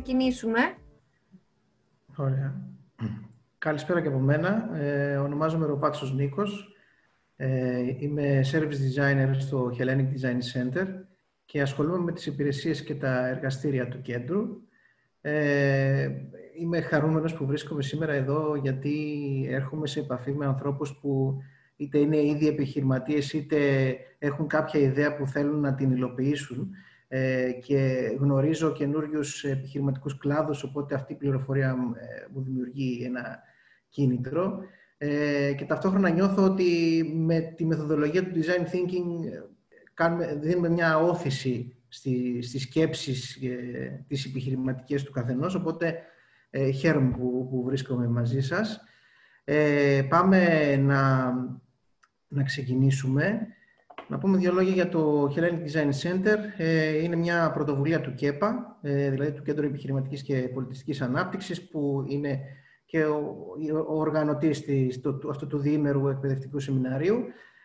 ξεκινήσουμε. Ωραία. Καλησπέρα και από μένα. Ονομάζομαι Ροπάτσος Νίκος. Είμαι Service Designer στο Hellenic Design Center και ασχολούμαι με τις υπηρεσίες και τα εργαστήρια του κέντρου. Είμαι χαρούμενος που βρίσκομαι σήμερα εδώ γιατί έρχομαι σε επαφή με ανθρώπους που είτε είναι ήδη επιχειρηματίες είτε έχουν κάποια ιδέα που θέλουν να την υλοποιήσουν και γνωρίζω καινούριους επιχειρηματικούς κλάδους, οπότε αυτή η πληροφορία μου δημιουργεί ένα κίνητρο και ταυτόχρονα νιώθω ότι με τη μεθοδολογία του Design Thinking δίνουμε μια όθηση στις σκέψεις τις επιχειρηματικές του καθενός, οπότε χαίρομαι που βρίσκομαι μαζί σας. Πάμε να ξεκινήσουμε. Να πούμε δύο λόγια για το Hellenic Design Center. Είναι μια πρωτοβουλία του ΚΕΠΑ, δηλαδή του Κέντρου Επιχειρηματικής και Πολιτιστικής Ανάπτυξης, που είναι και ο οργανωτής αυτού του διήμερου εκπαιδευτικού σεμιναρίου,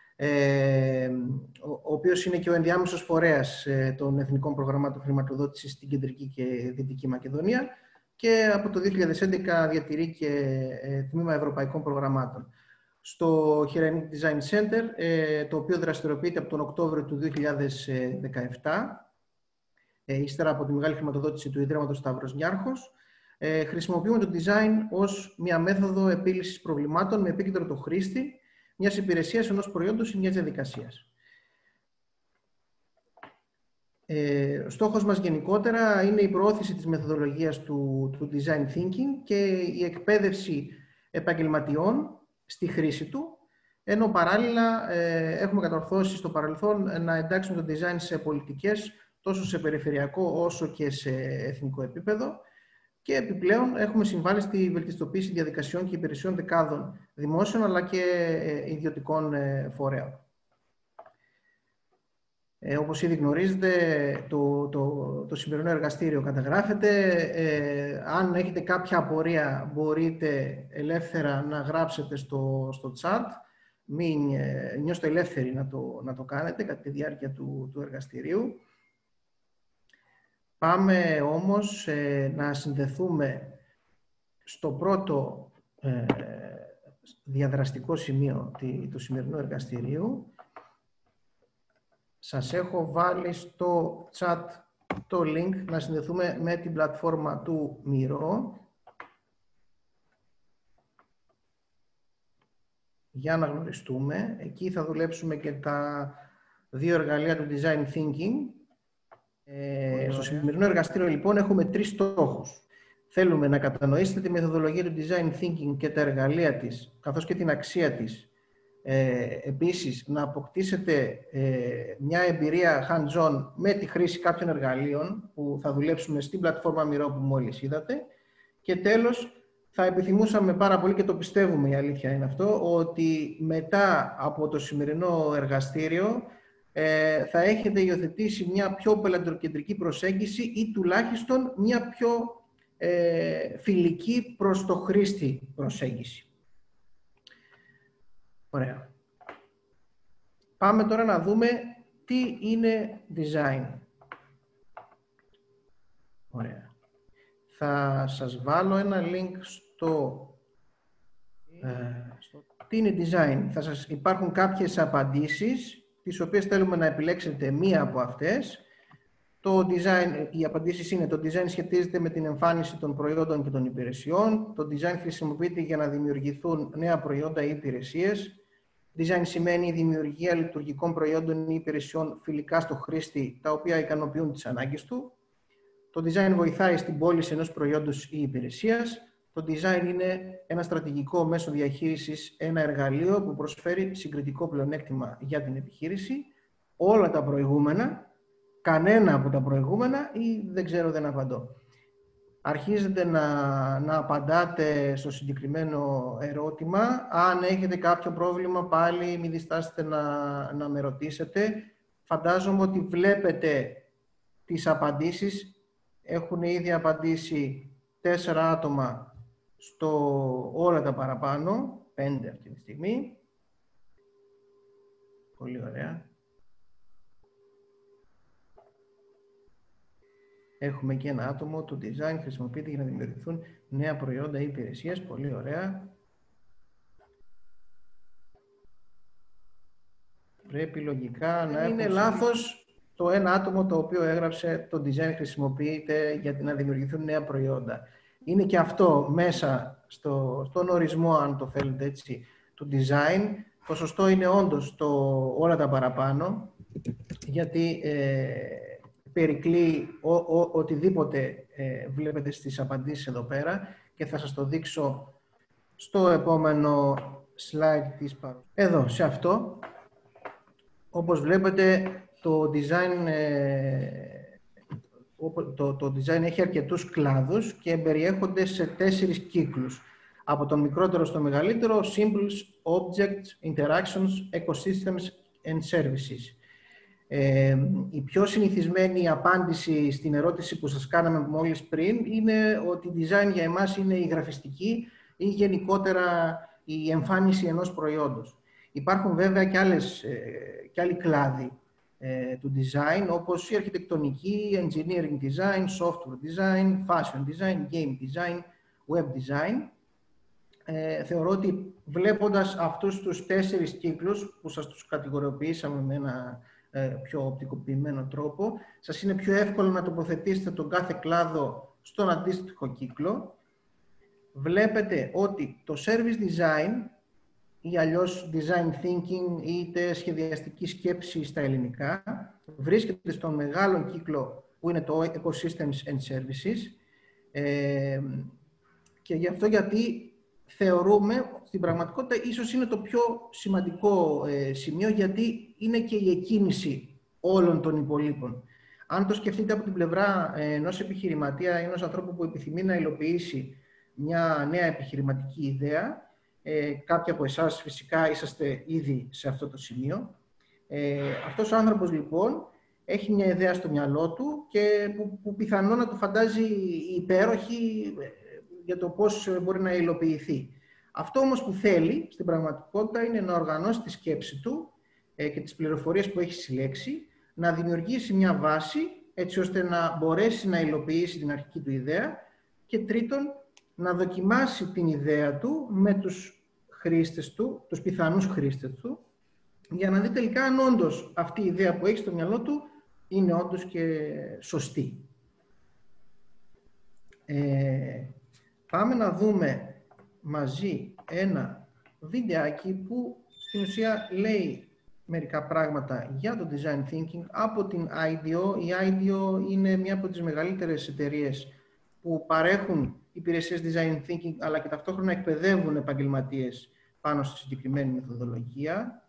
ο οποίος είναι και ο ενδιάμεσος φορέας των εθνικών προγραμμάτων χρηματοδότησης στην Κεντρική και Δυτική Μακεδονία και από το 2011 διατηρεί και τμήμα ευρωπαϊκών προγραμμάτων. Στο Hellenic Design Center, το οποίο δραστηριοποιείται από τον Οκτώβριο του 2017, ύστερα από τη μεγάλη χρηματοδότηση του Ιδρύματος Σταύρος Νιάρχος, χρησιμοποιούμε το design ως μια μέθοδο επίλυσης προβλημάτων με επίκεντρο το χρήστη, μιας υπηρεσίας, ενός προϊόντος ή μιας διαδικασίας. Ο στόχος μας γενικότερα είναι η προώθηση της μεθοδολογίας του design thinking και η εκπαίδευση επαγγελματιών στη χρήση του, ενώ παράλληλα έχουμε κατορθώσει στο παρελθόν να εντάξουμε το design σε πολιτικές τόσο σε περιφερειακό όσο και σε εθνικό επίπεδο και επιπλέον έχουμε συμβάλει στη βελτιστοποίηση διαδικασιών και υπηρεσιών δεκάδων δημόσιων αλλά και ιδιωτικών φορέων. Όπως ήδη γνωρίζετε, το σημερινό εργαστήριο καταγράφεται. Αν έχετε κάποια απορία, μπορείτε ελεύθερα να γράψετε στο chat. Μην νιώστε ελεύθεροι να το κάνετε κατά τη διάρκεια του εργαστηρίου. Πάμε όμως να συνδεθούμε στο πρώτο διαδραστικό σημείο του σημερινού εργαστηρίου. Σας έχω βάλει στο chat το link να συνδεθούμε με την πλατφόρμα του Miro για να γνωριστούμε. Εκεί θα δουλέψουμε και τα δύο εργαλεία του Design Thinking. Στο σημερινό εργαστήριο λοιπόν έχουμε τρεις στόχους. Θέλουμε να κατανοήσετε τη μεθοδολογία του Design Thinking και τα εργαλεία της, καθώς και την αξία της. Επίσης, να αποκτήσετε μια εμπειρία hands-on με τη χρήση κάποιων εργαλείων που θα δουλέψουμε στην πλατφόρμα Miro που μόλις είδατε. Και τέλος, θα επιθυμούσαμε πάρα πολύ και το πιστεύουμε, η αλήθεια είναι αυτό, ότι μετά από το σημερινό εργαστήριο θα έχετε υιοθετήσει μια πιο πελατοκεντρική προσέγγιση ή τουλάχιστον μια πιο φιλική προς το χρήστη προσέγγιση. Ωραία. Πάμε τώρα να δούμε τι είναι design. Ωραία. Θα σας βάλω ένα link στο τι είναι design. Υπάρχουν κάποιες απαντήσεις, τις οποίες θέλουμε να επιλέξετε μία από αυτές. Οι απαντήσεις είναι: το design σχετίζεται με την εμφάνιση των προϊόντων και των υπηρεσιών. Το design χρησιμοποιείται για να δημιουργηθούν νέα προϊόντα ή υπηρεσίες. Design σημαίνει η δημιουργία λειτουργικών προϊόντων ή υπηρεσιών φιλικά στο χρήστη, τα οποία ικανοποιούν τις ανάγκες του. Το design βοηθάει στην πώληση ενός προϊόντος ή υπηρεσίας. Το design είναι ένα στρατηγικό μέσο διαχείρισης, ένα εργαλείο που προσφέρει συγκριτικό πλεονέκτημα για την επιχείρηση. Όλα τα προηγούμενα, κανένα από τα προηγούμενα ή δεν ξέρω, δεν απαντώ. Αρχίζετε να απαντάτε στο συγκεκριμένο ερώτημα. Αν έχετε κάποιο πρόβλημα, πάλι μην διστάσετε να με ρωτήσετε. Φαντάζομαι ότι βλέπετε τις απαντήσεις. Έχουν ήδη απαντήσει 4 άτομα στο όλα τα παραπάνω. 5 αυτή τη στιγμή. Πολύ ωραία. Έχουμε και ένα άτομο. Το design χρησιμοποιείται για να δημιουργηθούν νέα προϊόντα ή υπηρεσίες. Πολύ ωραία. Πρέπει λογικά να είναι λάθος το ένα άτομο το οποίο έγραψε το design χρησιμοποιείται για να δημιουργηθούν νέα προϊόντα. Είναι και αυτό μέσα στον ορισμό, αν το θέλετε έτσι, του design. Το σωστό είναι όντως όλα τα παραπάνω, γιατί περικλεί οτιδήποτε βλέπετε στις απαντήσεις εδώ πέρα και θα σας το δείξω στο επόμενο slide της παρουσίας. Εδώ, σε αυτό, όπως βλέπετε, το design έχει αρκετούς κλάδους και περιέχονται σε 4 κύκλους. Από τον μικρότερο στο μεγαλύτερο, symbols, objects, interactions, ecosystems and services. Η πιο συνηθισμένη απάντηση στην ερώτηση που σας κάναμε μόλις πριν είναι ότι design για εμάς είναι η γραφιστική ή γενικότερα η εμφάνιση ενός προϊόντος. Υπάρχουν βέβαια και άλλοι κλάδοι του design, όπως η αρχιτεκτονική, engineering design, software design, fashion design, game design, web design. Θεωρώ ότι βλέποντας αυτούς τους 4 κύκλους που σας τους κατηγοριοποιήσαμε με ένα πιο οπτικοποιημένο τρόπο, σας είναι πιο εύκολο να τοποθετήσετε τον κάθε κλάδο στον αντίστοιχο κύκλο. Βλέπετε ότι το service design ή αλλιώς design thinking, είτε σχεδιαστική σκέψη στα ελληνικά, βρίσκεται στον μεγάλο κύκλο που είναι το ecosystems and services, και γι' αυτό γιατί θεωρούμε, στην πραγματικότητα ίσως είναι το πιο σημαντικό σημείο, γιατί είναι και η εκκίνηση όλων των υπολείπων. Αν το σκεφτείτε από την πλευρά ενός επιχειρηματία, ενός ανθρώπου που επιθυμεί να υλοποιήσει μια νέα επιχειρηματική ιδέα, κάποιοι από εσάς φυσικά είσαστε ήδη σε αυτό το σημείο. Αυτός ο άνθρωπος λοιπόν έχει μια ιδέα στο μυαλό του και που πιθανόν να του φαντάζει υπέροχη για το πώς μπορεί να υλοποιηθεί. Αυτό όμως που θέλει στην πραγματικότητα είναι να οργανώσει τη σκέψη του και τις πληροφορίες που έχει συλλέξει, να δημιουργήσει μια βάση έτσι ώστε να μπορέσει να υλοποιήσει την αρχική του ιδέα και τρίτον να δοκιμάσει την ιδέα του με τους χρήστες του, τους πιθανούς χρήστες του, για να δει τελικά αν όντως αυτή η ιδέα που έχει στο μυαλό του είναι όντως και σωστή. Πάμε να δούμε μαζί ένα βιντεάκι που στην ουσία λέει μερικά πράγματα για το design thinking από την IDEO. Η IDEO είναι μια από τις μεγαλύτερες εταιρείες που παρέχουν υπηρεσίες design thinking, αλλά και ταυτόχρονα εκπαιδεύουν επαγγελματίες πάνω στη συγκεκριμένη μεθοδολογία.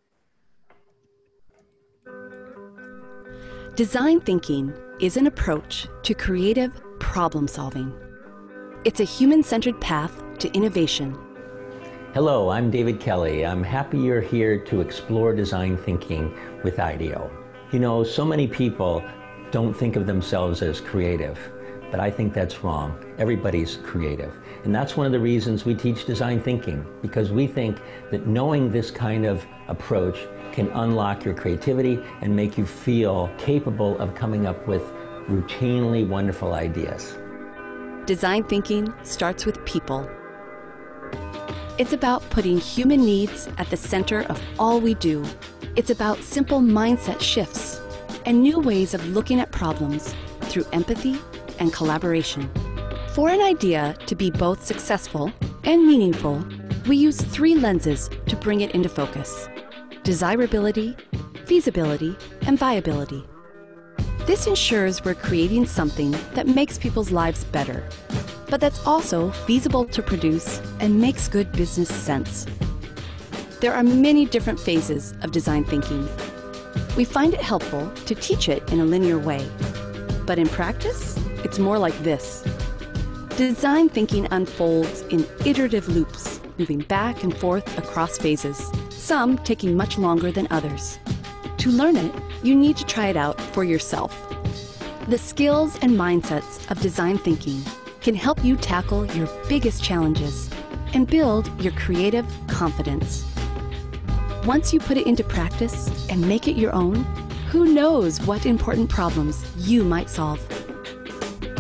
Design thinking is an approach to creative problem solving. It's a human-centered path to innovation. Hello, I'm David Kelly. I'm happy you're here to explore design thinking with IDEO. You know, so many people don't think of themselves as creative, but I think that's wrong. Everybody's creative. And that's one of the reasons we teach design thinking, because we think that knowing this kind of approach can unlock your creativity and make you feel capable of coming up with routinely wonderful ideas. Design thinking starts with people. It's about putting human needs at the center of all we do. It's about simple mindset shifts and new ways of looking at problems through empathy and collaboration. For an idea to be both successful and meaningful, we use 3 lenses to bring it into focus: desirability, feasibility, and viability. This ensures we're creating something that makes people's lives better, but that's also feasible to produce and makes good business sense. There are many different phases of design thinking. We find it helpful to teach it in a linear way, but in practice, it's more like this. Design thinking unfolds in iterative loops, moving back and forth across phases, some taking much longer than others. To learn it, you need to try it out for yourself. The skills and mindsets of design thinking can help you tackle your biggest challenges and build your creative confidence. Once you put it into practice and make it your own, who knows what important problems you might solve.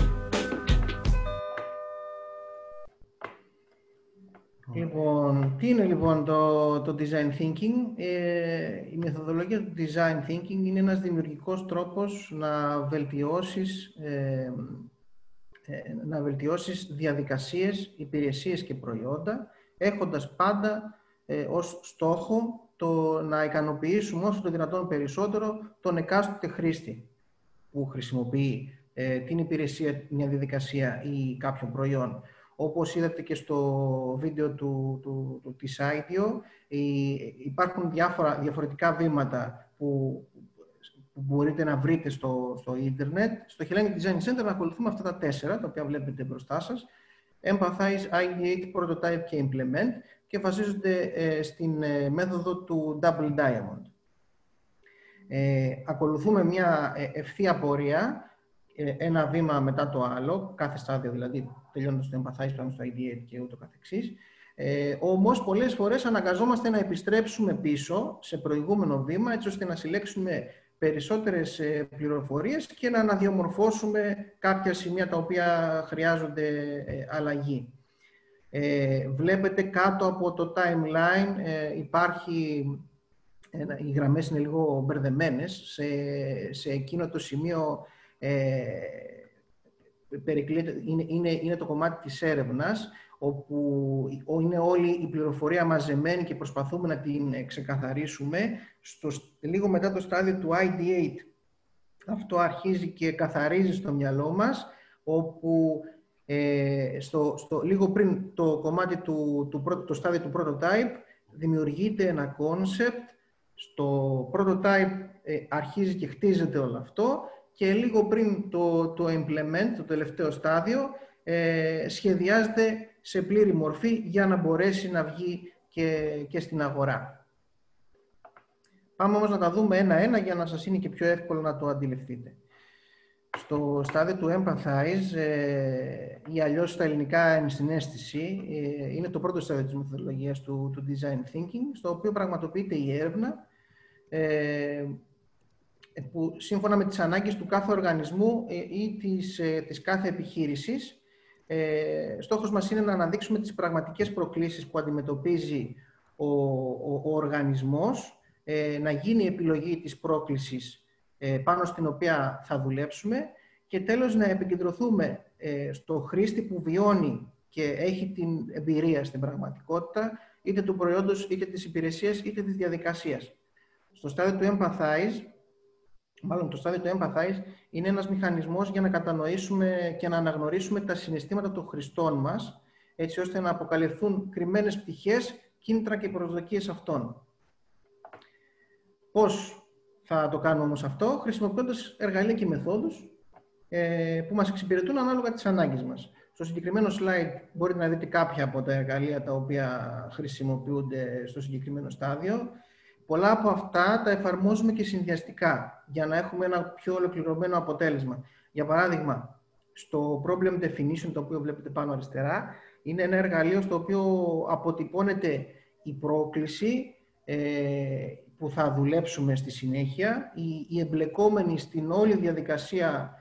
Τι είναι λοιπόν το design thinking? Η μεθοδολογία του design thinking είναι ένας δημιουργικός τρόπος να βελτιώσεις διαδικασίες, υπηρεσίες και προϊόντα, έχοντας πάντα ως στόχο το να ικανοποιήσουμε όσο το δυνατόν περισσότερο τον εκάστοτε χρήστη που χρησιμοποιεί την υπηρεσία, μια διαδικασία ή κάποιο προϊόν. Όπως είδατε και στο βίντεο της IDEO, υπάρχουν διαφορετικά βήματα που μπορείτε να βρείτε στο ίντερνετ. Στο Hellenic Design Center να ακολουθούμε αυτά τα 4, τα οποία βλέπετε μπροστά σας. Empathize, Ideate, Prototype και Implement, και βασίζονται στην μέθοδο του Double Diamond. Ακολουθούμε μια ευθεία πορεία, ένα βήμα μετά το άλλο, κάθε στάδιο δηλαδή, τελειώνοντας το Empathize, πάμε στο Ideate και ούτω καθεξής. Όμως, πολλές φορές αναγκαζόμαστε να επιστρέψουμε πίσω σε προηγούμενο βήμα, έτσι ώστε να συλλέξουμε περισσότερες πληροφορίες και να αναδιαμορφώσουμε κάποια σημεία τα οποία χρειάζονται αλλαγή. Βλέπετε κάτω από το timeline υπάρχει, οι γραμμές είναι λίγο μπερδεμένες, σε εκείνο το σημείο είναι το κομμάτι της έρευνας, όπου είναι όλη η πληροφορία μαζεμένη και προσπαθούμε να την ξεκαθαρίσουμε. Λίγο μετά το στάδιο του Ideate, αυτό αρχίζει και καθαρίζει στο μυαλό μας, όπου λίγο πριν το κομμάτι το στάδιο του Prototype, δημιουργείται ένα concept. Στο Prototype αρχίζει και χτίζεται όλο αυτό, και λίγο πριν το Implement, το τελευταίο στάδιο, σχεδιάζεται σε πλήρη μορφή για να μπορέσει να βγει και στην αγορά. Πάμε όμως να τα δούμε ένα-ένα για να σας είναι και πιο εύκολο να το αντιληφθείτε. Στο στάδιο του Empathize, ή αλλιώς στα ελληνικά ενσυναίσθηση, είναι το πρώτο στάδιο της μεθοδολογίας του Design Thinking, στο οποίο πραγματοποιείται η έρευνα, που σύμφωνα με τις ανάγκες του κάθε οργανισμού ή της κάθε επιχείρησης, στόχος μας είναι να αναδείξουμε τις πραγματικές προκλήσεις που αντιμετωπίζει ο οργανισμός, να γίνει η επιλογή της πρόκλησης πάνω στην οποία θα δουλέψουμε, και τέλος να επικεντρωθούμε στο χρήστη που βιώνει και έχει την εμπειρία στην πραγματικότητα, είτε του προϊόντος, είτε της υπηρεσίας, είτε της διαδικασίας. Στο στάδιο του Empathize, το στάδιο του Empathize είναι ένας μηχανισμός για να κατανοήσουμε και να αναγνωρίσουμε τα συναισθήματα των χρηστών μας, έτσι ώστε να αποκαλυφθούν κρυμμένες πτυχές, κίνητρα και προσδοκίες αυτών. Πώς θα το κάνουμε όμως αυτό? Χρησιμοποιώντας εργαλεία και μεθόδους που μας εξυπηρετούν ανάλογα τις ανάγκες μας. Στο συγκεκριμένο slide μπορείτε να δείτε κάποια από τα εργαλεία τα οποία χρησιμοποιούνται στο συγκεκριμένο στάδιο. Πολλά από αυτά τα εφαρμόζουμε και συνδυαστικά για να έχουμε ένα πιο ολοκληρωμένο αποτέλεσμα. Για παράδειγμα, στο Problem Definition, το οποίο βλέπετε πάνω αριστερά, είναι ένα εργαλείο στο οποίο αποτυπώνεται η πρόκληση που θα δουλέψουμε στη συνέχεια, οι εμπλεκόμενοι στην όλη διαδικασία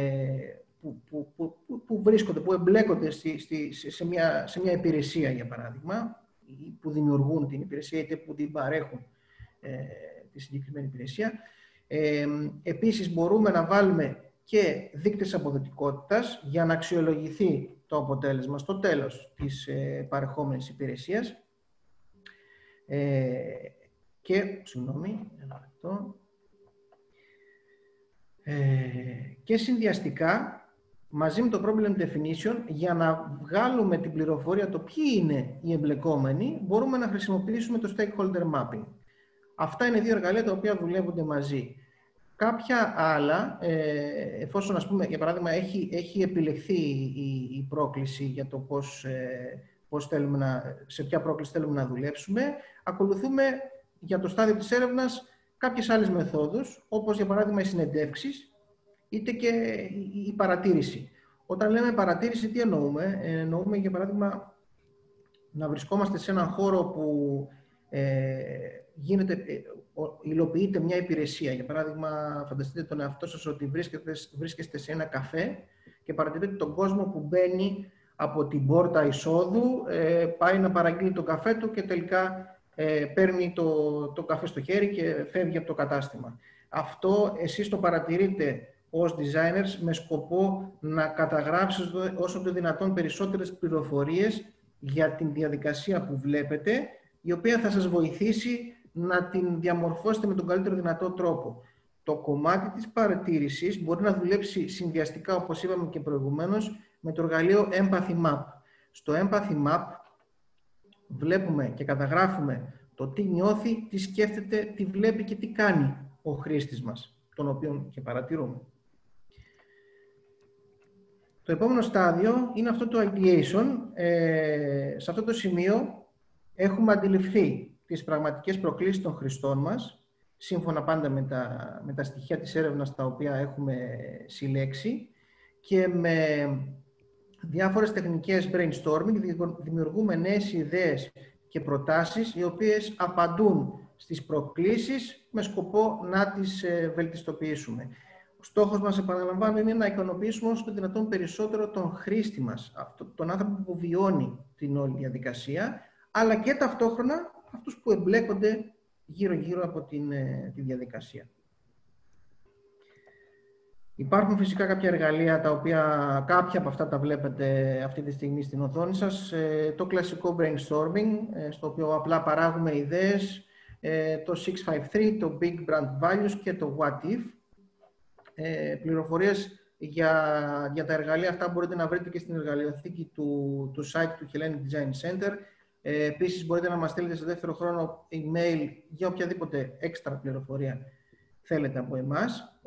που βρίσκονται, που εμπλέκονται σε μια υπηρεσία, για παράδειγμα, που δημιουργούν την υπηρεσία είτε που την παρέχουν τη συγκεκριμένη υπηρεσία. Επίσης, μπορούμε να βάλουμε και δείκτες αποδοτικότητας για να αξιολογηθεί το αποτέλεσμα στο τέλος της παρεχόμενης υπηρεσίας. Και συνδυαστικά, μαζί με το Problem Definition, για να βγάλουμε την πληροφορία το ποιοι είναι οι εμπλεκόμενοι, μπορούμε να χρησιμοποιήσουμε το Stakeholder Mapping. Αυτά είναι δύο εργαλεία τα οποία δουλεύονται μαζί. Κάποια άλλα, εφόσον, ας πούμε, για παράδειγμα, έχει επιλεχθεί η πρόκληση για το σε ποια πρόκληση θέλουμε να δουλέψουμε, ακολουθούμε για το στάδιο της έρευνας κάποιες άλλες μεθόδους, όπως για παράδειγμα οι συνεντεύξεις, είτε και η παρατήρηση. Όταν λέμε παρατήρηση, τι εννοούμε? Εννοούμε, για παράδειγμα, να βρισκόμαστε σε έναν χώρο που υλοποιείται μια υπηρεσία. Για παράδειγμα, φανταστείτε τον εαυτό σας ότι βρίσκεστε σε ένα καφέ και παρατηρείτε τον κόσμο που μπαίνει από την πόρτα εισόδου, πάει να παραγγείλει το καφέ του και τελικά παίρνει το καφέ στο χέρι και φεύγει από το κατάστημα. Αυτό εσείς το παρατηρείτε ως designers με σκοπό να καταγράψετε όσο το δυνατόν περισσότερες πληροφορίες για την διαδικασία που βλέπετε, η οποία θα σας βοηθήσει να την διαμορφώσετε με τον καλύτερο δυνατό τρόπο. Το κομμάτι της παρατήρησης μπορεί να δουλέψει συνδυαστικά, όπως είπαμε και προηγουμένως, με το εργαλείο Empathy Map. Στο Empathy Map βλέπουμε και καταγράφουμε το τι νιώθει, τι σκέφτεται, τι βλέπει και τι κάνει ο χρήστης μας, τον οποίον και παρατηρούμε. Το επόμενο στάδιο είναι αυτό το ideation. Σε αυτό το σημείο έχουμε αντιληφθεί τις πραγματικές προκλήσεις των χρηστών μας, σύμφωνα πάντα με τα στοιχεία της έρευνας τα οποία έχουμε συλλέξει, και με διάφορες τεχνικές brainstorming δημιουργούμε νέες ιδέες και προτάσεις οι οποίες απαντούν στις προκλήσεις με σκοπό να τις βελτιστοποιήσουμε. Ο στόχος μας, επαναλαμβάνω, είναι να ικανοποιήσουμε όσο το δυνατόν περισσότερο τον χρήστη μας, τον άνθρωπο που βιώνει την όλη διαδικασία, αλλά και ταυτόχρονα αυτούς που εμπλέκονται γύρω-γύρω από τη διαδικασία. Υπάρχουν φυσικά κάποια εργαλεία, τα οποία κάποια από αυτά τα βλέπετε αυτή τη στιγμή στην οθόνη σας. Το κλασικό brainstorming, στο οποίο απλά παράγουμε ιδέες, το 653, το Big Brand Values και το What If. Πληροφορίες για τα εργαλεία αυτά μπορείτε να βρείτε και στην εργαλειοθήκη του site του Hellenic Design Center. Επίσης μπορείτε να μας στείλετε σε δεύτερο χρόνο email για οποιαδήποτε έξτρα πληροφορία θέλετε από εμάς.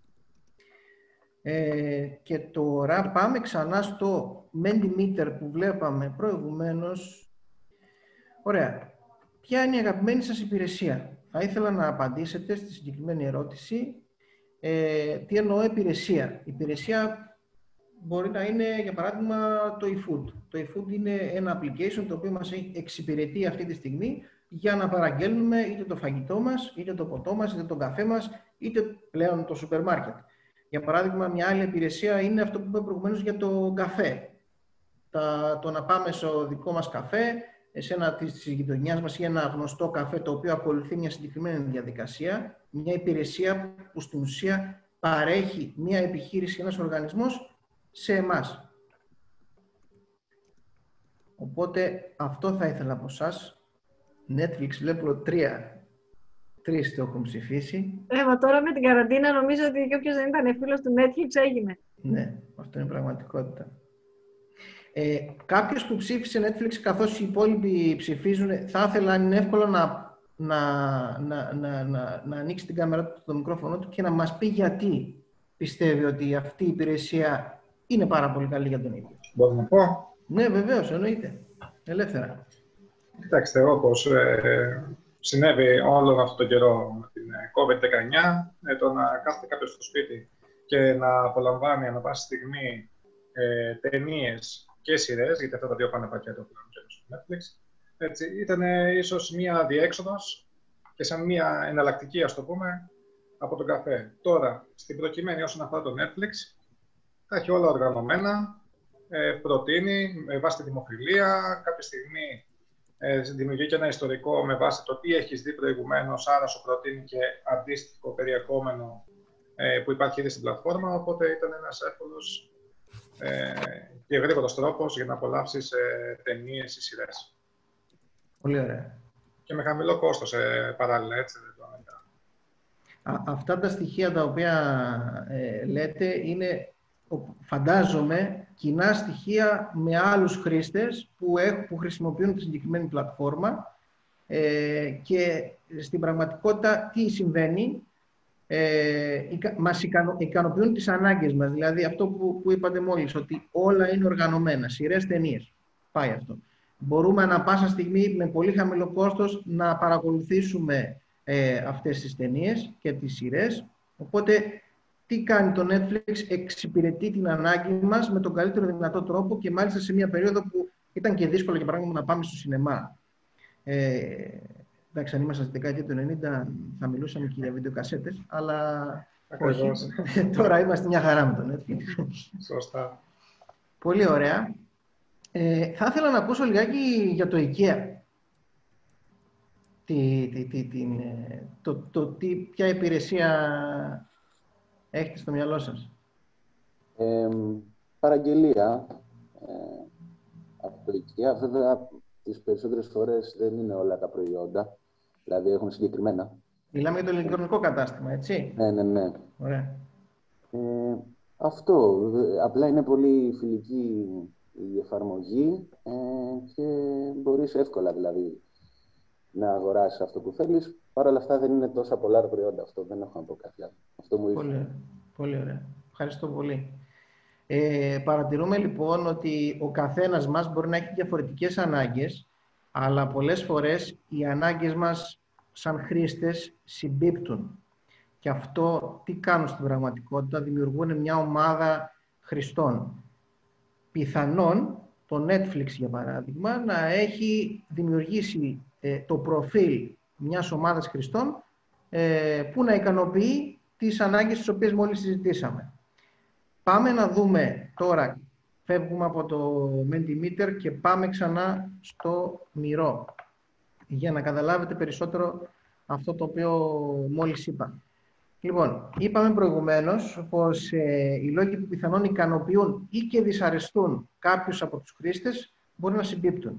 Και τώρα πάμε ξανά στο Mentimeter που βλέπαμε προηγουμένως. Ωραία. Ποια είναι η αγαπημένη σας υπηρεσία? Θα ήθελα να απαντήσετε στη συγκεκριμένη ερώτηση. Τι εννοώ υπηρεσία? Υπηρεσία μπορεί να είναι, για παράδειγμα, το eFood. Το eFood είναι ένα application το οποίο μας εξυπηρετεί αυτή τη στιγμή για να παραγγέλνουμε είτε το φαγητό μας, είτε το ποτό μας, είτε τον καφέ μας, είτε πλέον το σούπερ μάρκετ. Για παράδειγμα, μια άλλη υπηρεσία είναι αυτό που είπα προηγουμένως για το καφέ. Το να πάμε στο δικό μας καφέ, σε ένα της γειτονιάς μας ή ένα γνωστό καφέ το οποίο ακολουθεί μια συγκεκριμένη διαδικασία, μια υπηρεσία που στην ουσία παρέχει μια επιχείρηση, ένας οργανισμός σε εμάς. Οπότε αυτό θα ήθελα από εσάς. Netflix βλέπω 3 το έχουν ψηφίσει. Μα τώρα με την καραντίνα νομίζω ότι και όποιος δεν ήταν φίλος του Netflix έγινε. Ναι, αυτό είναι πραγματικότητα. Κάποιος που ψήφισε Netflix καθώς οι υπόλοιποι ψηφίζουν, θα ήθελα, αν είναι εύκολο, να ανοίξει την κάμερα του, το μικρόφωνο του και να μας πει γιατί πιστεύει ότι αυτή η υπηρεσία είναι πάρα πολύ καλή για τον ίδιο. Μπορώ να πω? Ναι, βεβαίως, εννοείται. Ελεύθερα. Κοιτάξτε, όπως συνέβη όλο αυτό το καιρό με την COVID-19, το να κάθεται κάποιος στο σπίτι και να απολαμβάνει ανά πάση στιγμή ταινίες και σειρές, γιατί αυτά τα δύο πάνε πακέτο πλέον και στο Netflix, έτσι, ήταν ίσως μία διέξοδος και σαν μία εναλλακτική, ας το πούμε, από τον καφέ. Τώρα, στην προκειμένη όσον αφορά το Netflix, τα έχει όλα οργανωμένα, προτείνει με βάση τη δημοφιλία, κάποια στιγμή δημιουργεί και ένα ιστορικό με βάση το τι έχεις δει προηγουμένως, άρα σου προτείνει και αντίστοιχο περιεχόμενο που υπάρχει ήδη στην πλατφόρμα, οπότε ήταν ένας εύκολος και γρήγορος τρόπος για να απολαύσεις ταινίες ή σειρές. Πολύ ωραία. Και με χαμηλό κόστος παράλληλα, έτσι. Αυτά τα στοιχεία τα οποία λέτε είναι, φαντάζομαι, κοινά στοιχεία με άλλους χρήστες που χρησιμοποιούν τη συγκεκριμένη πλατφόρμα και στην πραγματικότητα τι συμβαίνει, μας ικανοποιούν τις ανάγκες μας. Δηλαδή αυτό που είπατε μόλις, ότι όλα είναι οργανωμένα, σειρές, ταινίες. Πάει αυτό. Μπορούμε ανά πάσα στιγμή με πολύ χαμηλό κόστος να παρακολουθήσουμε αυτές τις ταινίες και τις σειρές. Οπότε τι κάνει το Netflix? Εξυπηρετεί την ανάγκη μας με τον καλύτερο δυνατό τρόπο και μάλιστα σε μια περίοδο που ήταν και δύσκολο, για παράδειγμα, να πάμε στο σινεμά. Εντάξει, αν ήμασταν στη δεκαετία του 90 θα μιλούσαμε και για βιντεοκασέτες, αλλά όχι. Τώρα είμαστε μια χαρά με το Netflix. Σωστά. Πολύ ωραία. Θα ήθελα να ακούσω λιγάκι για το IKEA. Ποια υπηρεσία έχετε στο μυαλό σας? Παραγγελία από το IKEA. Βέβαια, τις περισσότερες φορές δεν είναι όλα τα προϊόντα. Δηλαδή, έχουν συγκεκριμένα. Μιλάμε για το ηλεκτρονικό κατάστημα, έτσι? Ναι. Ωραία. Αυτό. Απλά είναι πολύ φιλική η εφαρμογή και μπορείς εύκολα, δηλαδή, να αγοράσεις αυτό που θέλεις. Παρ' όλα αυτά, δεν είναι τόσα πολλά τα προϊόντα. Αυτό δεν έχω να πω κάτι άλλο. Αυτό μου ήρθε. Πολύ ωραία. Ευχαριστώ πολύ. Παρατηρούμε λοιπόν ότι ο καθένας μας μπορεί να έχει διαφορετικές ανάγκες, αλλά πολλές φορές οι ανάγκες μας σαν χρήστες συμπίπτουν. Και αυτό τι κάνουν στην πραγματικότητα? Δημιουργούν μια ομάδα χρηστών. Πιθανόν το Netflix, για παράδειγμα, να έχει δημιουργήσει το προφίλ μιας ομάδας χρηστών που να ικανοποιεί τις ανάγκες τις οποίες μόλις συζητήσαμε. Πάμε να δούμε τώρα, φεύγουμε από το Mentimeter και πάμε ξανά στο Miro, για να καταλάβετε περισσότερο αυτό το οποίο μόλις είπα. Λοιπόν, είπαμε προηγουμένως πως οι λόγοι που πιθανόν ικανοποιούν ή και δυσαρεστούν κάποιους από τους χρήστες μπορεί να συμπίπτουν.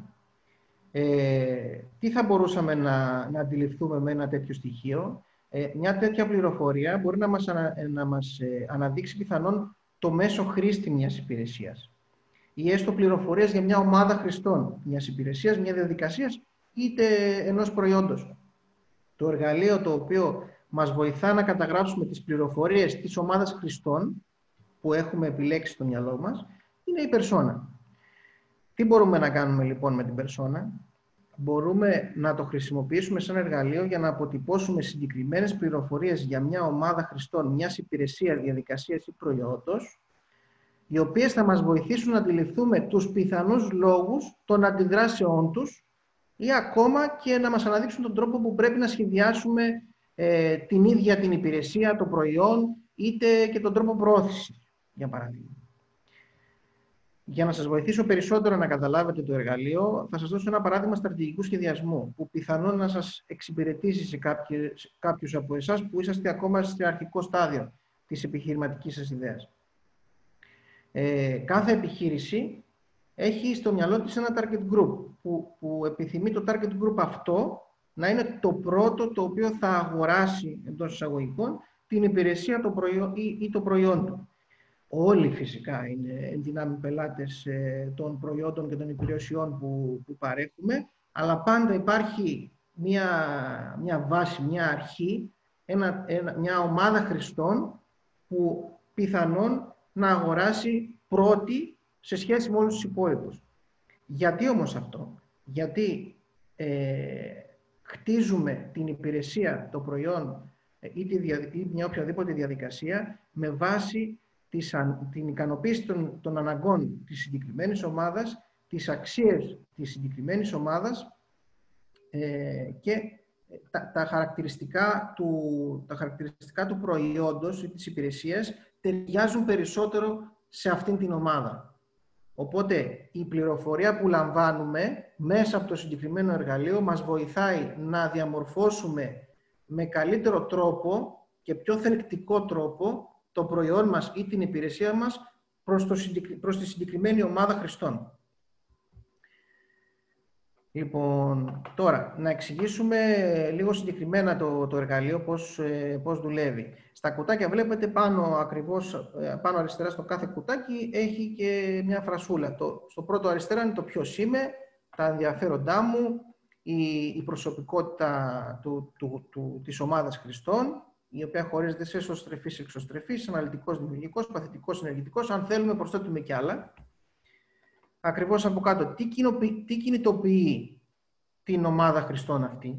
Τι θα μπορούσαμε να αντιληφθούμε με ένα τέτοιο στοιχείο? Μια τέτοια πληροφορία μπορεί να μας αναδείξει πιθανόν το μέσο χρήστη μιας υπηρεσίας ή έστω πληροφορίες για μια ομάδα χρηστών μιας υπηρεσίας, μια διαδικασίας είτε ενός προϊόντος. Το εργαλείο το οποίο μας βοηθά να καταγράψουμε τις πληροφορίες της ομάδας χρηστών που έχουμε επιλέξει στο μυαλό μας είναι η περσόνα. Τι μπορούμε να κάνουμε λοιπόν με την περσόνα? Μπορούμε να το χρησιμοποιήσουμε σαν εργαλείο για να αποτυπώσουμε συγκεκριμένες πληροφορίες για μια ομάδα χρηστών, μιας υπηρεσίας, διαδικασίας ή προϊόντος, οι οποίες θα μας βοηθήσουν να αντιληφθούμε τους πιθανούς λόγους των αντιδράσεών τους ή ακόμα και να μας αναδείξουν τον τρόπο που πρέπει να σχεδιάσουμε την ίδια την υπηρεσία, το προϊόν, είτε και τον τρόπο προώθησης, για παράδειγμα. Για να σας βοηθήσω περισσότερο να καταλάβετε το εργαλείο, θα σας δώσω ένα παράδειγμα στρατηγικού σχεδιασμού, που πιθανόν να σας εξυπηρετήσει σε κάποιους από εσάς που είσαστε ακόμα σε αρχικό στάδιο της επιχειρηματικής σας ιδέας. Κάθε επιχείρηση έχει στο μυαλό της ένα target group, που επιθυμεί το target group αυτό να είναι το πρώτο το οποίο θα αγοράσει, εντός εισαγωγικών, την υπηρεσία ή το προϊόν του. Όλοι φυσικά είναι ενδυνάμει πελάτες των προϊόντων και των υπηρεσιών που παρέχουμε, αλλά πάντα υπάρχει μια βάση, μια αρχή, μια ομάδα χρηστών που πιθανόν να αγοράσει πρώτη σε σχέση με όλους τους υπόλοιπους. Γιατί όμως αυτό? Γιατί χτίζουμε την υπηρεσία, το προϊόν ή μια οποιαδήποτε διαδικασία με βάση την ικανοποίηση των αναγκών της συγκεκριμένης ομάδας, τις αξίες της συγκεκριμένης ομάδας και τα χαρακτηριστικά του προϊόντος ή της υπηρεσίας ταιριάζουν περισσότερο σε αυτήν την ομάδα. Οπότε η πληροφορία που λαμβάνουμε μέσα από το συγκεκριμένο εργαλείο μας βοηθάει να διαμορφώσουμε με καλύτερο τρόπο και πιο θελκτικό τρόπο το προϊόν μας ή την υπηρεσία μας προς τη συγκεκριμένη ομάδα χρηστών. Λοιπόν, τώρα, να εξηγήσουμε λίγο συγκεκριμένα το εργαλείο, πώς δουλεύει. Στα κουτάκια βλέπετε πάνω αριστερά στο κάθε κουτάκι έχει και μια φρασούλα. Στο πρώτο αριστερά είναι το ποιος είμαι, τα ενδιαφέροντά μου, η προσωπικότητα της ομάδας χρηστών, η οποία χωρίζεται σε εσωστρεφής, εξωστρεφής, αναλυτικός, δημιουργικός, παθητικός, συνεργητικός. Αν θέλουμε, προσθέτουμε κι άλλα. Ακριβώς από κάτω, τι κινητοποιεί την ομάδα χρηστών αυτή?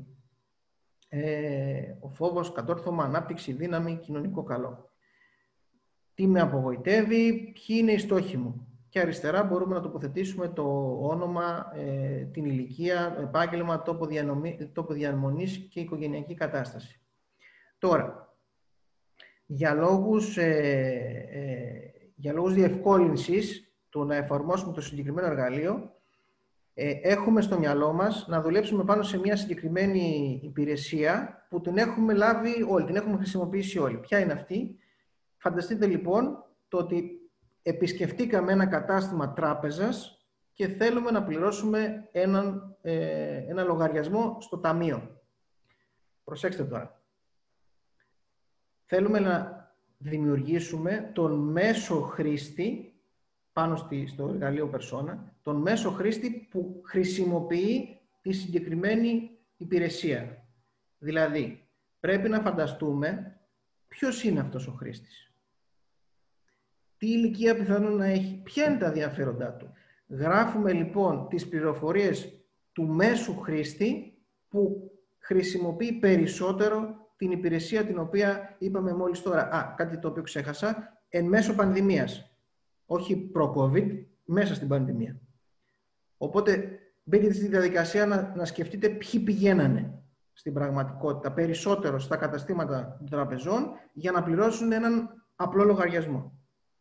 Ο φόβος, κατόρθωμα, ανάπτυξη, δύναμη, κοινωνικό καλό. Τι με απογοητεύει, ποιοι είναι οι στόχοι μου? Και αριστερά μπορούμε να τοποθετήσουμε το όνομα, την ηλικία, το επάγγελμα, τόπο διαμονής και οικογενειακή κατάσταση. Τώρα, για λόγους διευκόλυνσης, του να εφαρμόσουμε το συγκεκριμένο εργαλείο, έχουμε στο μυαλό μας να δουλέψουμε πάνω σε μια συγκεκριμένη υπηρεσία που την έχουμε λάβει όλοι, την έχουμε χρησιμοποιήσει όλοι. Ποια είναι αυτή? Φανταστείτε λοιπόν το ότι επισκεφτήκαμε ένα κατάστημα τράπεζας και θέλουμε να πληρώσουμε ένα λογαριασμό στο ταμείο. Προσέξτε τώρα. Θέλουμε να δημιουργήσουμε τον μέσο χρήστη πάνω στο εργαλείο Persona, τον μέσο χρήστη που χρησιμοποιεί τη συγκεκριμένη υπηρεσία. Δηλαδή, πρέπει να φανταστούμε ποιος είναι αυτός ο χρήστης. Τι ηλικία πιθανόν να έχει, ποια είναι τα ενδιαφέροντά του. Γράφουμε λοιπόν τις πληροφορίες του μέσου χρήστη που χρησιμοποιεί περισσότερο την υπηρεσία την οποία είπαμε μόλις τώρα. Κάτι το οποίο ξέχασα, εν μέσω πανδημίας. Όχι προ-COVID, μέσα στην πανδημία. Οπότε μπήκε στη διαδικασία να σκεφτείτε ποιοι πηγαίνανε στην πραγματικότητα περισσότερο στα καταστήματα των τραπεζών για να πληρώσουν έναν απλό λογαριασμό.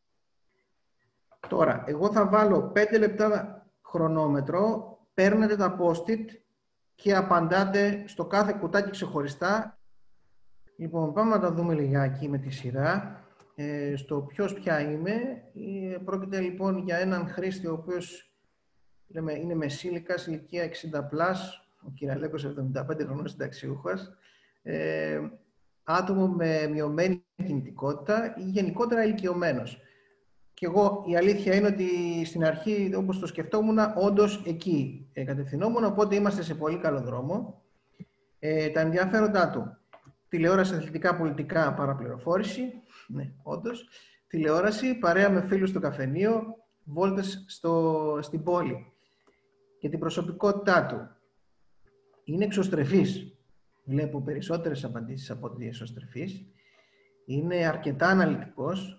Τώρα, εγώ θα βάλω 5 λεπτά χρονόμετρο, παίρνετε τα post-it και απαντάτε στο κάθε κουτάκι ξεχωριστά. Λοιπόν, πάμε να τα δούμε λιγάκι με τη σειρά. Στο ποιος πια είμαι. Πρόκειται λοιπόν για έναν χρήστη ο οποίος είναι μεσήλικας, ηλικία 60+, ο Κυραλέκος 75 χρονών συνταξιούχος, άτομο με μειωμένη κινητικότητα ή γενικότερα ηλικιωμένος. Και εγώ η αλήθεια είναι ότι στην αρχή, όπως το σκεφτόμουν, όντως εκεί κατευθυνόμουν, οπότε είμαστε σε πολύ καλό δρόμο. Τα ενδιαφέροντά του: τηλεόραση, αθλητικά, πολιτικά, παραπληροφόρηση. Ναι, όντως. Τηλεόραση, παρέα με φίλους στο καφενείο, βόλτες στην πόλη. Και την προσωπικότητά του: είναι εξωστρεφής. Βλέπω περισσότερες απαντήσεις από ότι εξωστρεφής. Είναι αρκετά αναλυτικός,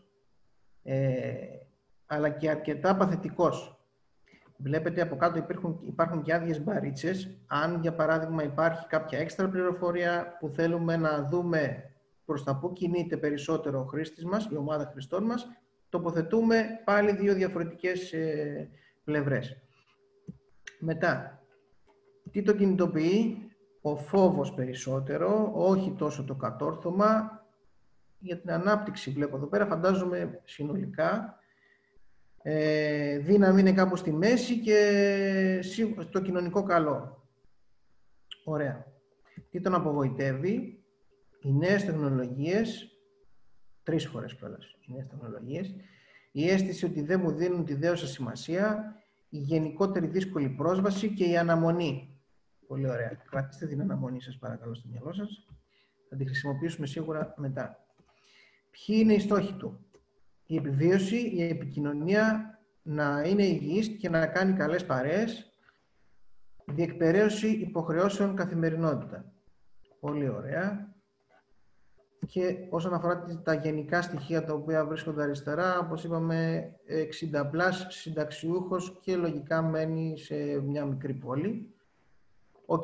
αλλά και αρκετά παθητικός. Βλέπετε από κάτω υπάρχουν και άδειες μπαρίτσες. Αν για παράδειγμα υπάρχει κάποια έξτρα πληροφορία που θέλουμε να δούμε προς τα πού κινείται περισσότερο ο χρήστης μας, η ομάδα χρηστών μας, τοποθετούμε πάλι 2 διαφορετικές πλευρές. Μετά, τι το κινητοποιεί? Ο φόβος περισσότερο, όχι τόσο το κατόρθωμα. Για την ανάπτυξη βλέπω εδώ πέρα, φαντάζομαι συνολικά. Δύναμη είναι κάπου στη μέση και το κοινωνικό καλό. Ωραία. Τι τον απογοητεύει? Οι νέες τεχνολογίες, 3 φορές κιόλας, οι νέες τεχνολογίες, η αίσθηση ότι δεν μου δίνουν τη δέουσα σημασία, η γενικότερη δύσκολη πρόσβαση και η αναμονή. Πολύ ωραία. Κρατήστε την αναμονή σας παρακαλώ στο μυαλό σας. Θα τη χρησιμοποιήσουμε σίγουρα μετά. Ποιοι είναι οι στόχοι του? Η επιβίωση, η επικοινωνία, να είναι υγιής και να κάνει καλές παρέες, διεκπεραίωση υποχρεώσεων καθημερινότητα. Πολύ ωραία. Και όσον αφορά τα γενικά στοιχεία τα οποία βρίσκονται αριστερά, όπως είπαμε, 60+, συνταξιούχος και λογικά μένει σε μια μικρή πόλη. Οκ.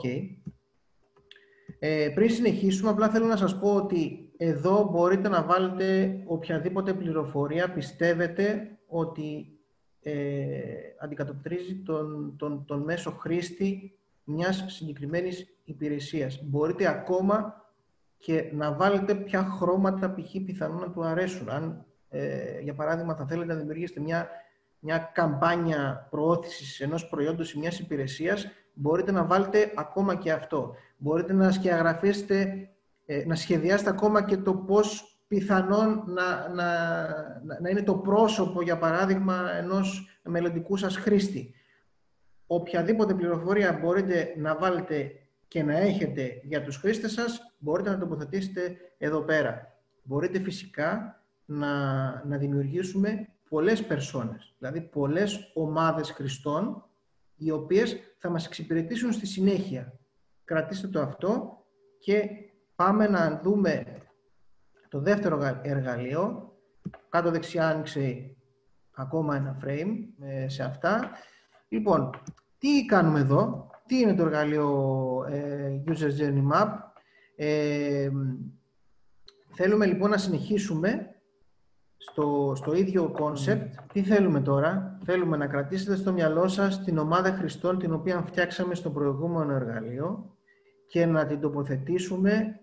Πριν συνεχίσουμε, απλά θέλω να σας πω ότι εδώ μπορείτε να βάλετε οποιαδήποτε πληροφορία πιστεύετε ότι αντικατοπτρίζει τον μέσο χρήστη μιας συγκεκριμένης υπηρεσίας. Μπορείτε ακόμα και να βάλετε ποια χρώματα π.χ. πιθανόν να του αρέσουν. Αν, για παράδειγμα, θα θέλετε να δημιουργήσετε μια καμπάνια προώθησης ενός προϊόντος ή μιας υπηρεσίας, μπορείτε να βάλετε ακόμα και αυτό. Μπορείτε να σκιαγραφίσετε, να σχεδιάσετε ακόμα και το πώς πιθανόν να είναι το πρόσωπο, για παράδειγμα, ενός μελλοντικού σας χρήστη. Οποιαδήποτε πληροφορία μπορείτε να βάλετε και να έχετε για τους χρήστες σας, μπορείτε να τοποθετήσετε εδώ πέρα. Μπορείτε φυσικά να δημιουργήσουμε πολλές περσόνες, δηλαδή πολλές ομάδες χρηστών, οι οποίες θα μας εξυπηρετήσουν στη συνέχεια. Κρατήστε το αυτό και πάμε να δούμε το δεύτερο εργαλείο. Κάτω δεξιά άνοιξε ακόμα ένα frame σε αυτά. Λοιπόν, τι κάνουμε εδώ? Τι είναι το εργαλείο User Journey Map? Θέλουμε λοιπόν να συνεχίσουμε στο ίδιο concept, τι θέλουμε τώρα? Θέλουμε να κρατήσετε στο μυαλό σας την ομάδα χρηστών την οποία φτιάξαμε στο προηγούμενο εργαλείο και να την τοποθετήσουμε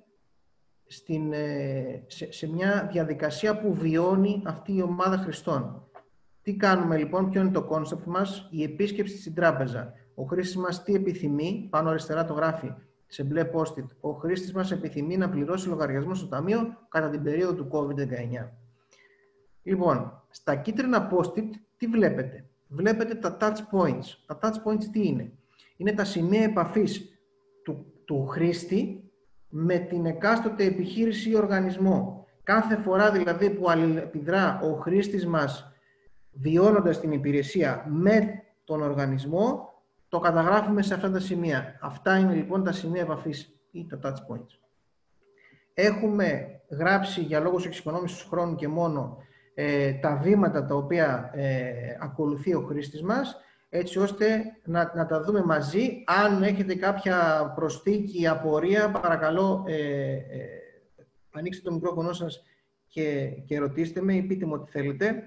σε μια διαδικασία που βιώνει αυτή η ομάδα χρηστών. Τι κάνουμε λοιπόν, ποιο είναι το concept μας? Η επίσκεψη στην τράπεζα. Ο χρήστης μας τι επιθυμεί? Πάνω αριστερά το γράφει σε μπλε post-it. Ο χρήστης μας επιθυμεί να πληρώσει λογαριασμό στο ταμείο κατά την περίοδο του COVID-19. Λοιπόν, στα κίτρινα post-it τι βλέπετε? Βλέπετε τα touch points. Τα touch points τι είναι? Είναι τα σημεία επαφής του χρήστη με την εκάστοτε επιχείρηση ή οργανισμό. Κάθε φορά δηλαδή που αλληλεπιδρά ο χρήστης μας βιώνοντας την υπηρεσία με τον οργανισμό, το καταγράφουμε σε αυτά τα σημεία. Αυτά είναι λοιπόν τα σημεία επαφής ή τα touch points. Έχουμε γράψει για λόγους εξοικονόμησης χρόνου και μόνο τα βήματα τα οποία ακολουθεί ο χρήστης μας, έτσι ώστε να τα δούμε μαζί. Αν έχετε κάποια προσθήκη ή απορία, παρακαλώ ανοίξτε το μικρόφωνο σας και ρωτήστε με ή πείτε μου ό,τι θέλετε.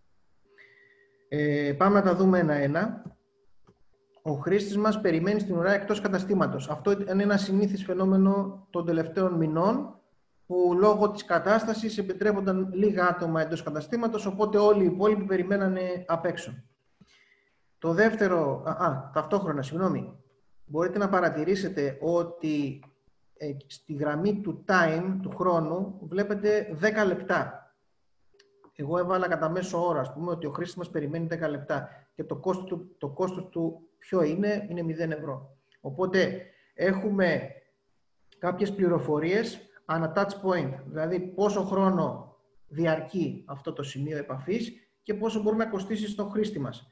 Πάμε να τα δούμε ένα-ένα. Ο χρήστης μας περιμένει στην ουρά εκτός καταστήματος. Αυτό είναι ένα συνήθις φαινόμενο των τελευταίων μηνών, που λόγω της κατάστασης επιτρέπονταν λίγα άτομα εντός καταστήματος, οπότε όλοι οι υπόλοιποι περιμένανε απ' έξω. Το δεύτερο, ταυτόχρονα, μπορείτε να παρατηρήσετε ότι στη γραμμή του time, του χρόνου, βλέπετε 10 λεπτά. Εγώ έβαλα κατά μέσο όρο, ας πούμε, ότι ο χρήστης μας περιμένει 10 λεπτά και το κόστος του ποιο είναι 0 ευρώ. Οπότε έχουμε κάποιες πληροφορίες ανά touch point, δηλαδή πόσο χρόνο διαρκεί αυτό το σημείο επαφής και πόσο μπορεί να κοστίσει στον χρήστη μας.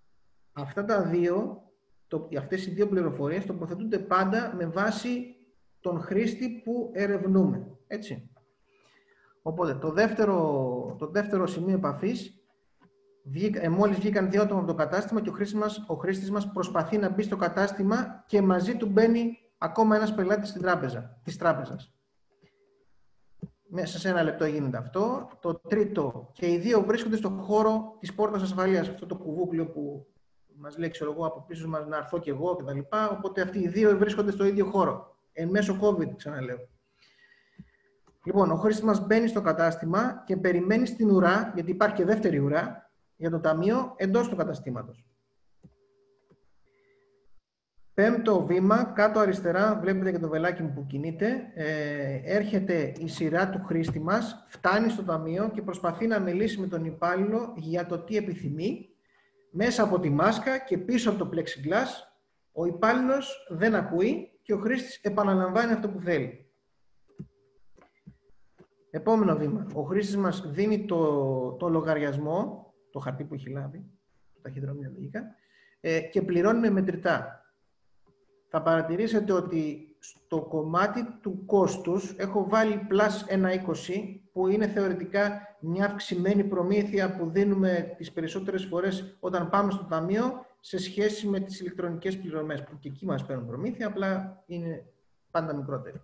Αυτές οι δύο πληροφορίες τοποθετούνται πάντα με βάση τον χρήστη που ερευνούμε. Έτσι. Οπότε το δεύτερο σημείο επαφής, μόλις βγήκαν 2 άτομα από το κατάστημα και ο χρήστης μας προσπαθεί να μπει στο κατάστημα και μαζί του μπαίνει ακόμα ένας πελάτης της τράπεζας. Μέσα σε 1 λεπτό γίνεται αυτό. Το τρίτο, και οι δύο βρίσκονται στον χώρο της πόρτας ασφαλείας. Αυτό το κουβούκλιο που μας λέει, ξέρω εγώ, από πίσω μας να έρθω κι εγώ κτλ. Οπότε αυτοί οι δύο βρίσκονται στο ίδιο χώρο. Εν μέσω COVID, ξαναλέω. Λοιπόν, ο χρήστης μας μπαίνει στο κατάστημα και περιμένει στην ουρά, γιατί υπάρχει και δεύτερη ουρά, για το ταμείο εντός του καταστήματος. Πέμπτο βήμα, κάτω αριστερά, βλέπετε και το βελάκι μου που κινείται, έρχεται η σειρά του χρήστη μας, φτάνει στο ταμείο και προσπαθεί να μιλήσει με τον υπάλληλο για το τι επιθυμεί. Μέσα από τη μάσκα και πίσω από το plexiglass, ο υπάλληλος δεν ακούει και ο χρήστης επαναλαμβάνει αυτό που θέλει. Επόμενο βήμα, ο χρήστης μας δίνει το λογαριασμό, το χαρτί που έχει λάβει, το ταχυδρομείο λογικά, και πληρώνει με μετρητά. Θα παρατηρήσετε ότι στο κομμάτι του κόστους έχω βάλει plus 1,20 που είναι θεωρητικά μια αυξημένη προμήθεια που δίνουμε τις περισσότερες φορές όταν πάμε στο ταμείο σε σχέση με τις ηλεκτρονικές πληρωμές που και εκεί μας παίρνουν προμήθεια, απλά είναι πάντα μικρότερη.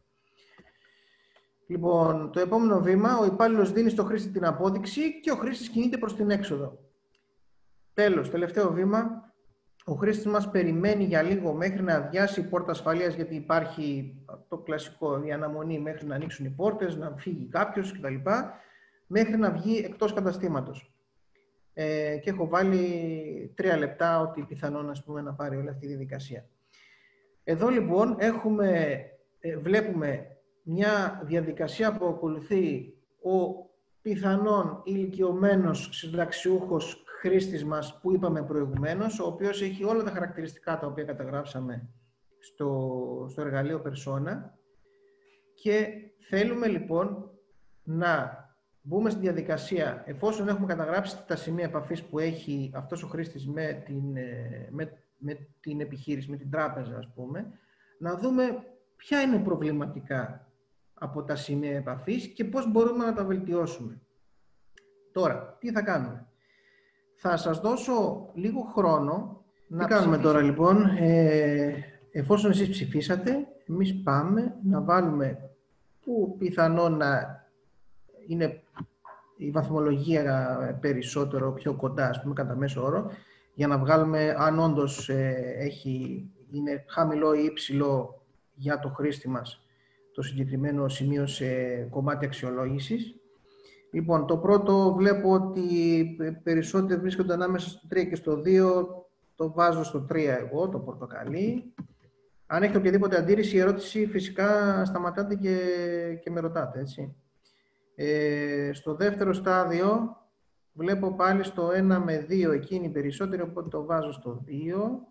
Λοιπόν, το επόμενο βήμα, ο υπάλληλος δίνει στο χρήστη την απόδειξη και ο χρήστης κινείται προς την έξοδο. Τέλος, τελευταίο βήμα. Ο χρήστης μας περιμένει για λίγο μέχρι να αδειάσει η πόρτα ασφαλείας, γιατί υπάρχει το κλασικό, η αναμονή μέχρι να ανοίξουν οι πόρτες, να φύγει κάποιος κτλ. Μέχρι να βγει εκτός καταστήματος. Και έχω βάλει 3 λεπτά, ότι πιθανόν να πάρει όλη αυτή η διαδικασία. Εδώ λοιπόν βλέπουμε μια διαδικασία που ακολουθεί ο πιθανόν ηλικιωμένος συνταξιούχος χρήστης μας που είπαμε προηγουμένως, ο οποίος έχει όλα τα χαρακτηριστικά τα οποία καταγράψαμε στο εργαλείο Persona, και θέλουμε λοιπόν να μπούμε στη διαδικασία, εφόσον έχουμε καταγράψει τα σημεία επαφής που έχει αυτός ο χρήστης με την επιχείρηση, με την τράπεζα ας πούμε, να δούμε ποια είναι προβληματικά από τα σημεία επαφής και πώς μπορούμε να τα βελτιώσουμε. Τώρα, τι θα κάνουμε? Θα σας δώσω λίγο χρόνο να κάνουμε τώρα λοιπόν. Εφόσον εσείς ψηφίσατε, εμείς πάμε να βάλουμε που πιθανόν να είναι η βαθμολογία περισσότερο, πιο κοντά, ας πούμε, κατά μέσο όρο, για να βγάλουμε αν όντως είναι χαμηλό ή υψηλό για το χρήστη μας το συγκεκριμένο σημείο σε κομμάτι αξιολόγησης. Λοιπόν, το πρώτο βλέπω ότι περισσότερο βρίσκονται ανάμεσα στο 3 και στο 2, το βάζω στο 3 εγώ, το πορτοκαλί. Αν έχετε οποιαδήποτε αντίρρηση ή ερώτηση, φυσικά σταματάτε και με ρωτάτε, έτσι. Στο δεύτερο στάδιο βλέπω πάλι στο 1 με 2 εκείνη περισσότερο, οπότε το βάζω στο 2.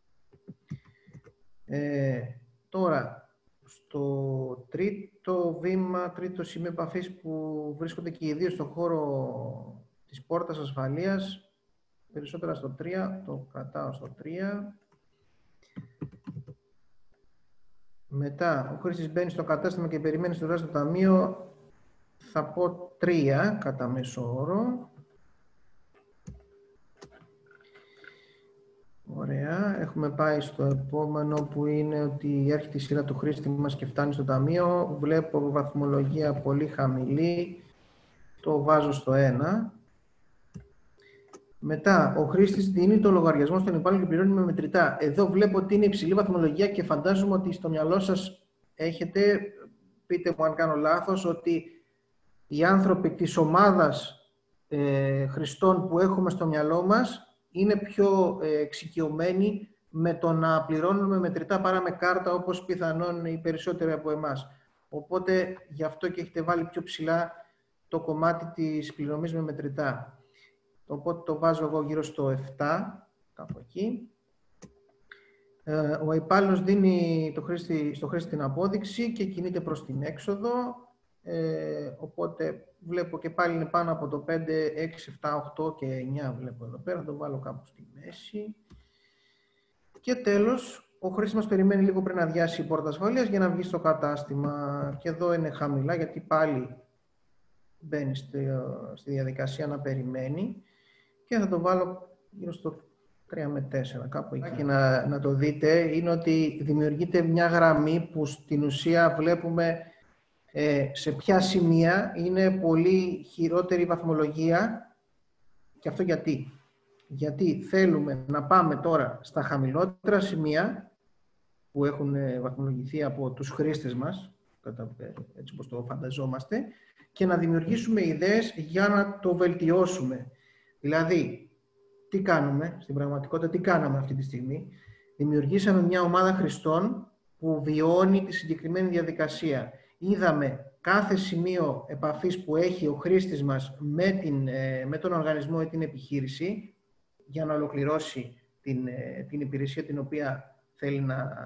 Τώρα, στο τρίτο βήμα, τρίτο σημείο επαφής που βρίσκονται και οι δύο στον χώρο της πόρτας ασφαλείας, περισσότερα στο 3, το κρατάω στο 3. Μετά, ο χρήστης μπαίνει στο κατάστημα και περιμένει στο δράση του ταμείο, θα πω 3 κατά μέσο όρο. Ωραία. Έχουμε πάει στο επόμενο που είναι ότι έρχεται η σειρά του χρήστη μας και φτάνει στο ταμείο. Βλέπω βαθμολογία πολύ χαμηλή. Το βάζω στο 1. Μετά, ο χρήστης δίνει το λογαριασμό στον υπάλληλο και πληρώνει με μετρητά. Εδώ βλέπω ότι είναι υψηλή βαθμολογία και φαντάζομαι ότι στο μυαλό σας έχετε, πείτε μου αν κάνω λάθος, ότι οι άνθρωποι της ομάδας χρηστών που έχουμε στο μυαλό μας είναι πιο εξοικειωμένοι με το να πληρώνουμε μετρητά παρά με κάρτα, όπως πιθανόν οι περισσότεροι από εμάς. Οπότε, γι' αυτό και έχετε βάλει πιο ψηλά το κομμάτι της πληρωμής με μετρητά. Οπότε το βάζω εγώ γύρω στο 7, κάπου εκεί. Ο υπάλληλος δίνει στο χρήστη την απόδειξη και κινείται προς την έξοδο. Οπότε βλέπω και πάλι είναι πάνω από το 5, 6, 7, 8 και 9 βλέπω εδώ πέρα. Θα το βάλω κάπου στη μέση. Και τέλος, ο χρήστης μας περιμένει λίγο πριν αδειάσει η πόρτα ασφαλείας για να βγει στο κατάστημα. Και εδώ είναι χαμηλά γιατί πάλι μπαίνει στη διαδικασία να περιμένει. Και θα το βάλω γύρω στο 3 με 4, κάπου εκεί. Και να το δείτε, είναι ότι δημιουργείται μια γραμμή που στην ουσία βλέπουμε σε ποια σημεία είναι πολύ χειρότερη βαθμολογία. Και αυτό γιατί. Γιατί θέλουμε να πάμε τώρα στα χαμηλότερα σημεία που έχουν βαθμολογηθεί από τους χρήστες μας, έτσι όπως το φανταζόμαστε, και να δημιουργήσουμε ιδέες για να το βελτιώσουμε. Δηλαδή, τι κάνουμε, στην πραγματικότητα τι κάναμε αυτή τη στιγμή. Δημιουργήσαμε μια ομάδα χρηστών που βιώνει τη συγκεκριμένη διαδικασία. Είδαμε κάθε σημείο επαφής που έχει ο χρήστης μας με τον οργανισμό ή την επιχείρηση για να ολοκληρώσει την υπηρεσία την οποία θέλει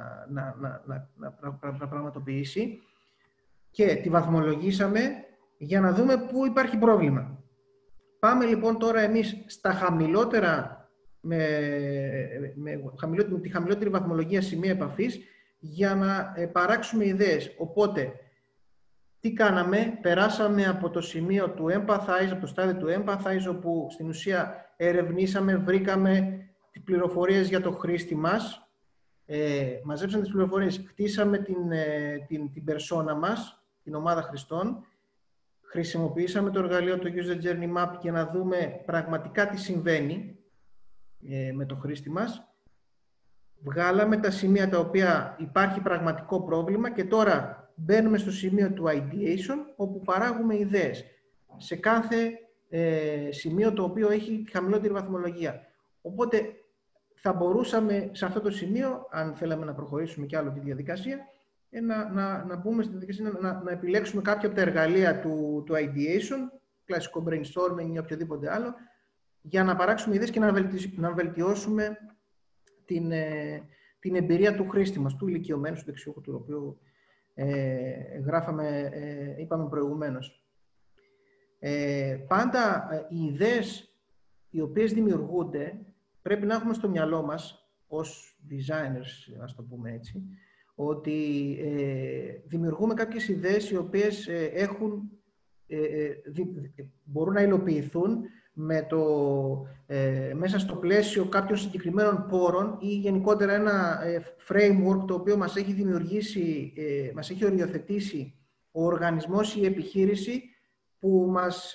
να πραγματοποιήσει και τη βαθμολογήσαμε για να δούμε πού υπάρχει πρόβλημα. Πάμε λοιπόν τώρα εμείς στα χαμηλότερα, με τη χαμηλότερη βαθμολογία σημεία επαφής για να παράξουμε ιδέες. Οπότε, τι κάναμε, περάσαμε από το σημείο του empathize, από το στάδιο του empathize, όπου στην ουσία ερευνήσαμε, βρήκαμε τις πληροφορίες για το χρήστη μας, μαζέψαμε τις πληροφορίες, χτίσαμε την persona μας, την ομάδα χρηστών, χρησιμοποιήσαμε το εργαλείο του User Journey Map για να δούμε πραγματικά τι συμβαίνει με το χρήστη μας. Βγάλαμε τα σημεία τα οποία υπάρχει πραγματικό πρόβλημα και τώρα μπαίνουμε στο σημείο του ideation, όπου παράγουμε ιδέες σε κάθε σημείο το οποίο έχει χαμηλότερη βαθμολογία. Οπότε θα μπορούσαμε σε αυτό το σημείο, αν θέλαμε να προχωρήσουμε κι άλλο τη διαδικασία, να μπούμε στη διαδικασία, να επιλέξουμε κάποια από τα εργαλεία του ideation, κλασικό brainstorming ή οποιοδήποτε άλλο, για να παράξουμε ιδέες και να βελτιώσουμε την εμπειρία του χρήστη μας, του ηλικιωμένου, του δεξιούχου, του οποίου είπαμε προηγουμένως. Πάντα οι ιδέες οι οποίες δημιουργούνται πρέπει να έχουμε στο μυαλό μας ως designers, ας το πούμε έτσι, ότι δημιουργούμε κάποιες ιδέες οι οποίες μπορούν να υλοποιηθούν μέσα στο πλαίσιο κάποιων συγκεκριμένων πόρων ή γενικότερα ένα framework το οποίο μας έχει δημιουργήσει, μας έχει οριοθετήσει ο οργανισμός ή η επιχείρηση που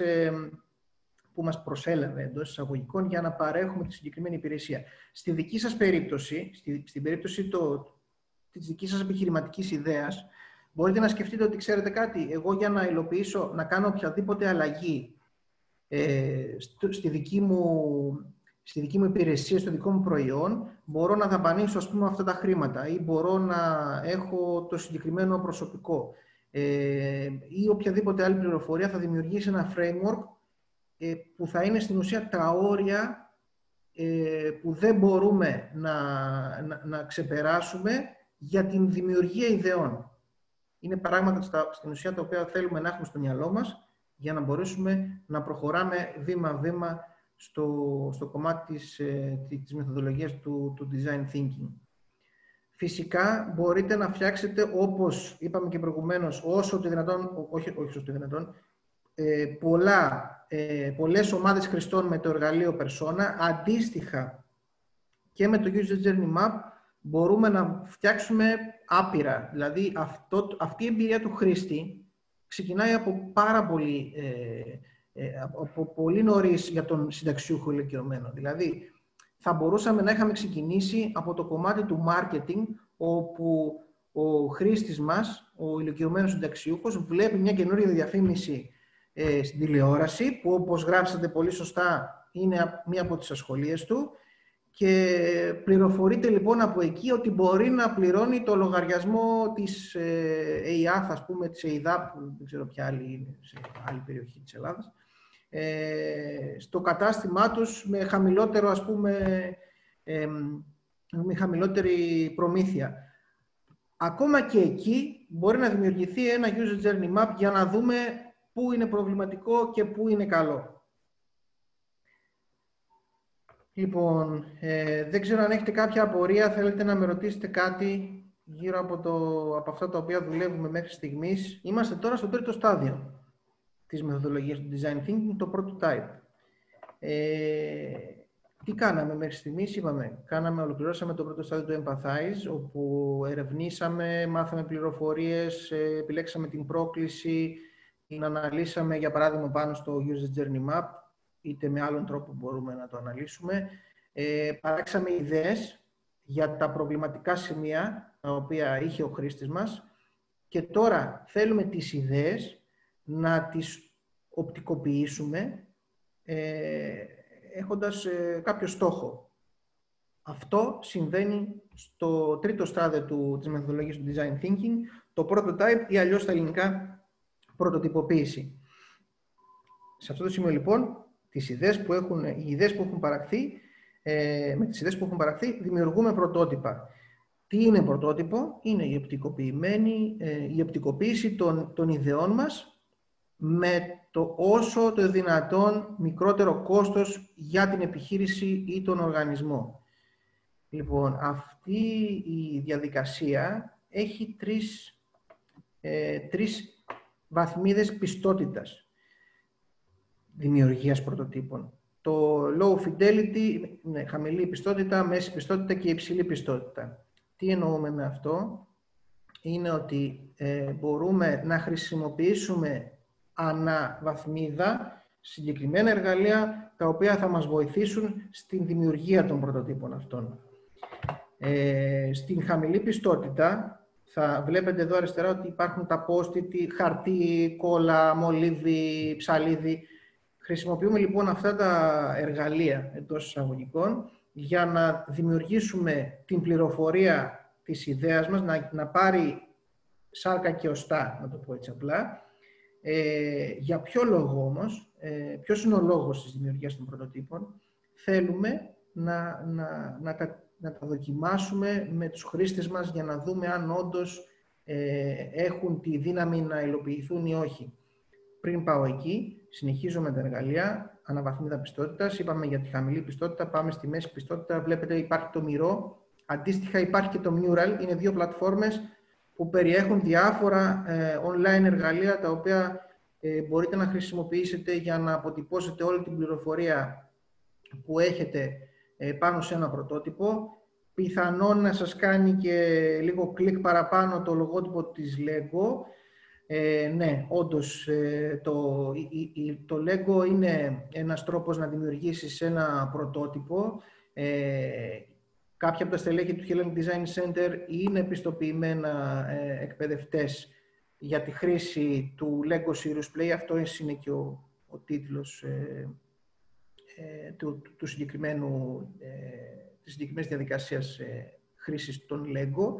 μας προσέλαβε εντός εισαγωγικών για να παρέχουμε τη συγκεκριμένη υπηρεσία. Στη δική σας περίπτωση, στην περίπτωση της δικής σας επιχειρηματικής ιδέας, μπορείτε να σκεφτείτε ότι, ξέρετε κάτι, εγώ για να υλοποιήσω, να κάνω οποιαδήποτε αλλαγή στη δική μου υπηρεσία, στο δικό μου προϊόν, μπορώ να δαπανίσω, ας πούμε, αυτά τα χρήματα ή μπορώ να έχω το συγκεκριμένο προσωπικό ή οποιαδήποτε άλλη πληροφορία θα δημιουργήσει ένα framework που θα είναι στην ουσία τα όρια που δεν μπορούμε να ξεπεράσουμε για την δημιουργία ιδεών. Είναι πράγματα στην ουσία τα οποία θέλουμε να έχουμε στο μυαλό μας για να μπορέσουμε να προχωράμε βήμα-βήμα στο κομμάτι της μεθοδολογίας του design thinking. Φυσικά μπορείτε να φτιάξετε, όπως είπαμε και προηγουμένως, όσο το δυνατόν, όχι όσο το δυνατόν, πολλές ομάδες χρηστών με το εργαλείο Persona. Αντίστοιχα και με το User Journey Map μπορούμε να φτιάξουμε άπειρα. Δηλαδή αυτή η εμπειρία του χρήστη ξεκινάει από πολύ νωρίς για τον συνταξιούχο ηλικιωμένο. Δηλαδή θα μπορούσαμε να είχαμε ξεκινήσει από το κομμάτι του marketing, όπου ο χρήστης μας, ο ηλικιωμένος συνταξιούχος, βλέπει μια καινούργια διαφήμιση στην τηλεόραση, που όπως γράψατε πολύ σωστά είναι μία από τις ασχολίες του, και πληροφορείται λοιπόν από εκεί ότι μπορεί να πληρώνει το λογαριασμό της ΕΙΑΘ, ας πούμε, της ΕΙΔΑΠ, δεν ξέρω ποια άλλη είναι, σε άλλη περιοχή της Ελλάδας, στο κατάστημά τους με χαμηλότερο, ας πούμε, με χαμηλότερη προμήθεια. Ακόμα και εκεί μπορεί να δημιουργηθεί ένα user journey map για να δούμε πού είναι προβληματικό και πού είναι καλό. Λοιπόν, δεν ξέρω αν έχετε κάποια απορία, θέλετε να με ρωτήσετε κάτι γύρω από αυτά τα οποία δουλεύουμε μέχρι στιγμής. Είμαστε τώρα στο τρίτο στάδιο της μεθοδολογίας του design thinking, το prototype. Τι κάναμε μέχρι στιγμής? Είπαμε, ολοκληρώσαμε το πρώτο στάδιο του empathize, όπου ερευνήσαμε, μάθαμε πληροφορίες, επιλέξαμε την πρόκληση, την αναλύσαμε, για παράδειγμα, πάνω στο user journey map, είτε με άλλον τρόπο μπορούμε να το αναλύσουμε. Παράξαμε ιδέες για τα προβληματικά σημεία τα οποία είχε ο χρήστης μας και τώρα θέλουμε τις ιδέες να τις οπτικοποιήσουμε έχοντας κάποιο στόχο. Αυτό συμβαίνει στο τρίτο στάδιο της μεθοδολογίας του design thinking, το prototype ή αλλιώς στα ελληνικά πρωτοτυποποίηση. Σε αυτό το σημείο λοιπόν, οι ιδέες που έχουν παραχθεί, με τις ιδέες που έχουν παραχθεί δημιουργούμε πρωτότυπα. Τι είναι πρωτότυπο? Είναι η οπτικοποίηση των ιδεών μας με το όσο το δυνατόν μικρότερο κόστος για την επιχείρηση ή τον οργανισμό. Λοιπόν, αυτή η διαδικασία έχει τρεις βαθμίδες πιστότητας δημιουργίας πρωτοτύπων. Το low fidelity, χαμηλή πιστότητα, μέση πιστότητα και υψηλή πιστότητα. Τι εννοούμε με αυτό? Είναι ότι μπορούμε να χρησιμοποιήσουμε ανά βαθμίδα συγκεκριμένα εργαλεία τα οποία θα μας βοηθήσουν στην δημιουργία των πρωτοτύπων αυτών. Στην χαμηλή πιστότητα θα βλέπετε εδώ αριστερά ότι υπάρχουν τα post-it, χαρτί, κόλλα, μολύβι, ψαλίδι. Χρησιμοποιούμε λοιπόν αυτά τα εργαλεία εντός εισαγωγικών για να δημιουργήσουμε την πληροφορία της ιδέας μας, να πάρει σάρκα και οστά, να το πω έτσι απλά. Για ποιο λόγο όμως, ποιος είναι ο λόγος της δημιουργίας των πρωτοτύπων? Θέλουμε να τα δοκιμάσουμε με τους χρήστες μας για να δούμε αν όντως έχουν τη δύναμη να υλοποιηθούν ή όχι. Πριν πάω εκεί, συνεχίζω με τα εργαλεία αναβαθμίδα πιστότητας. Είπαμε για τη χαμηλή πιστότητα, πάμε στη μέση πιστότητα. Βλέπετε υπάρχει το Miro. Αντίστοιχα υπάρχει και το Mural. Είναι δύο πλατφόρμες που περιέχουν διάφορα online εργαλεία τα οποία μπορείτε να χρησιμοποιήσετε για να αποτυπώσετε όλη την πληροφορία που έχετε πάνω σε ένα πρωτότυπο. Πιθανόν να σας κάνει και λίγο κλικ παραπάνω το λογότυπο της Lego. Ναι, όντως το Lego είναι ένας τρόπος να δημιουργήσεις ένα πρωτότυπο. Κάποια από τα στελέχη του Hellenic Design Center είναι επιστοποιημένα εκπαιδευτές για τη χρήση του Lego Serious Play. Αυτό είναι και ο τίτλος της συγκεκριμένης διαδικασίας χρήσης των Lego.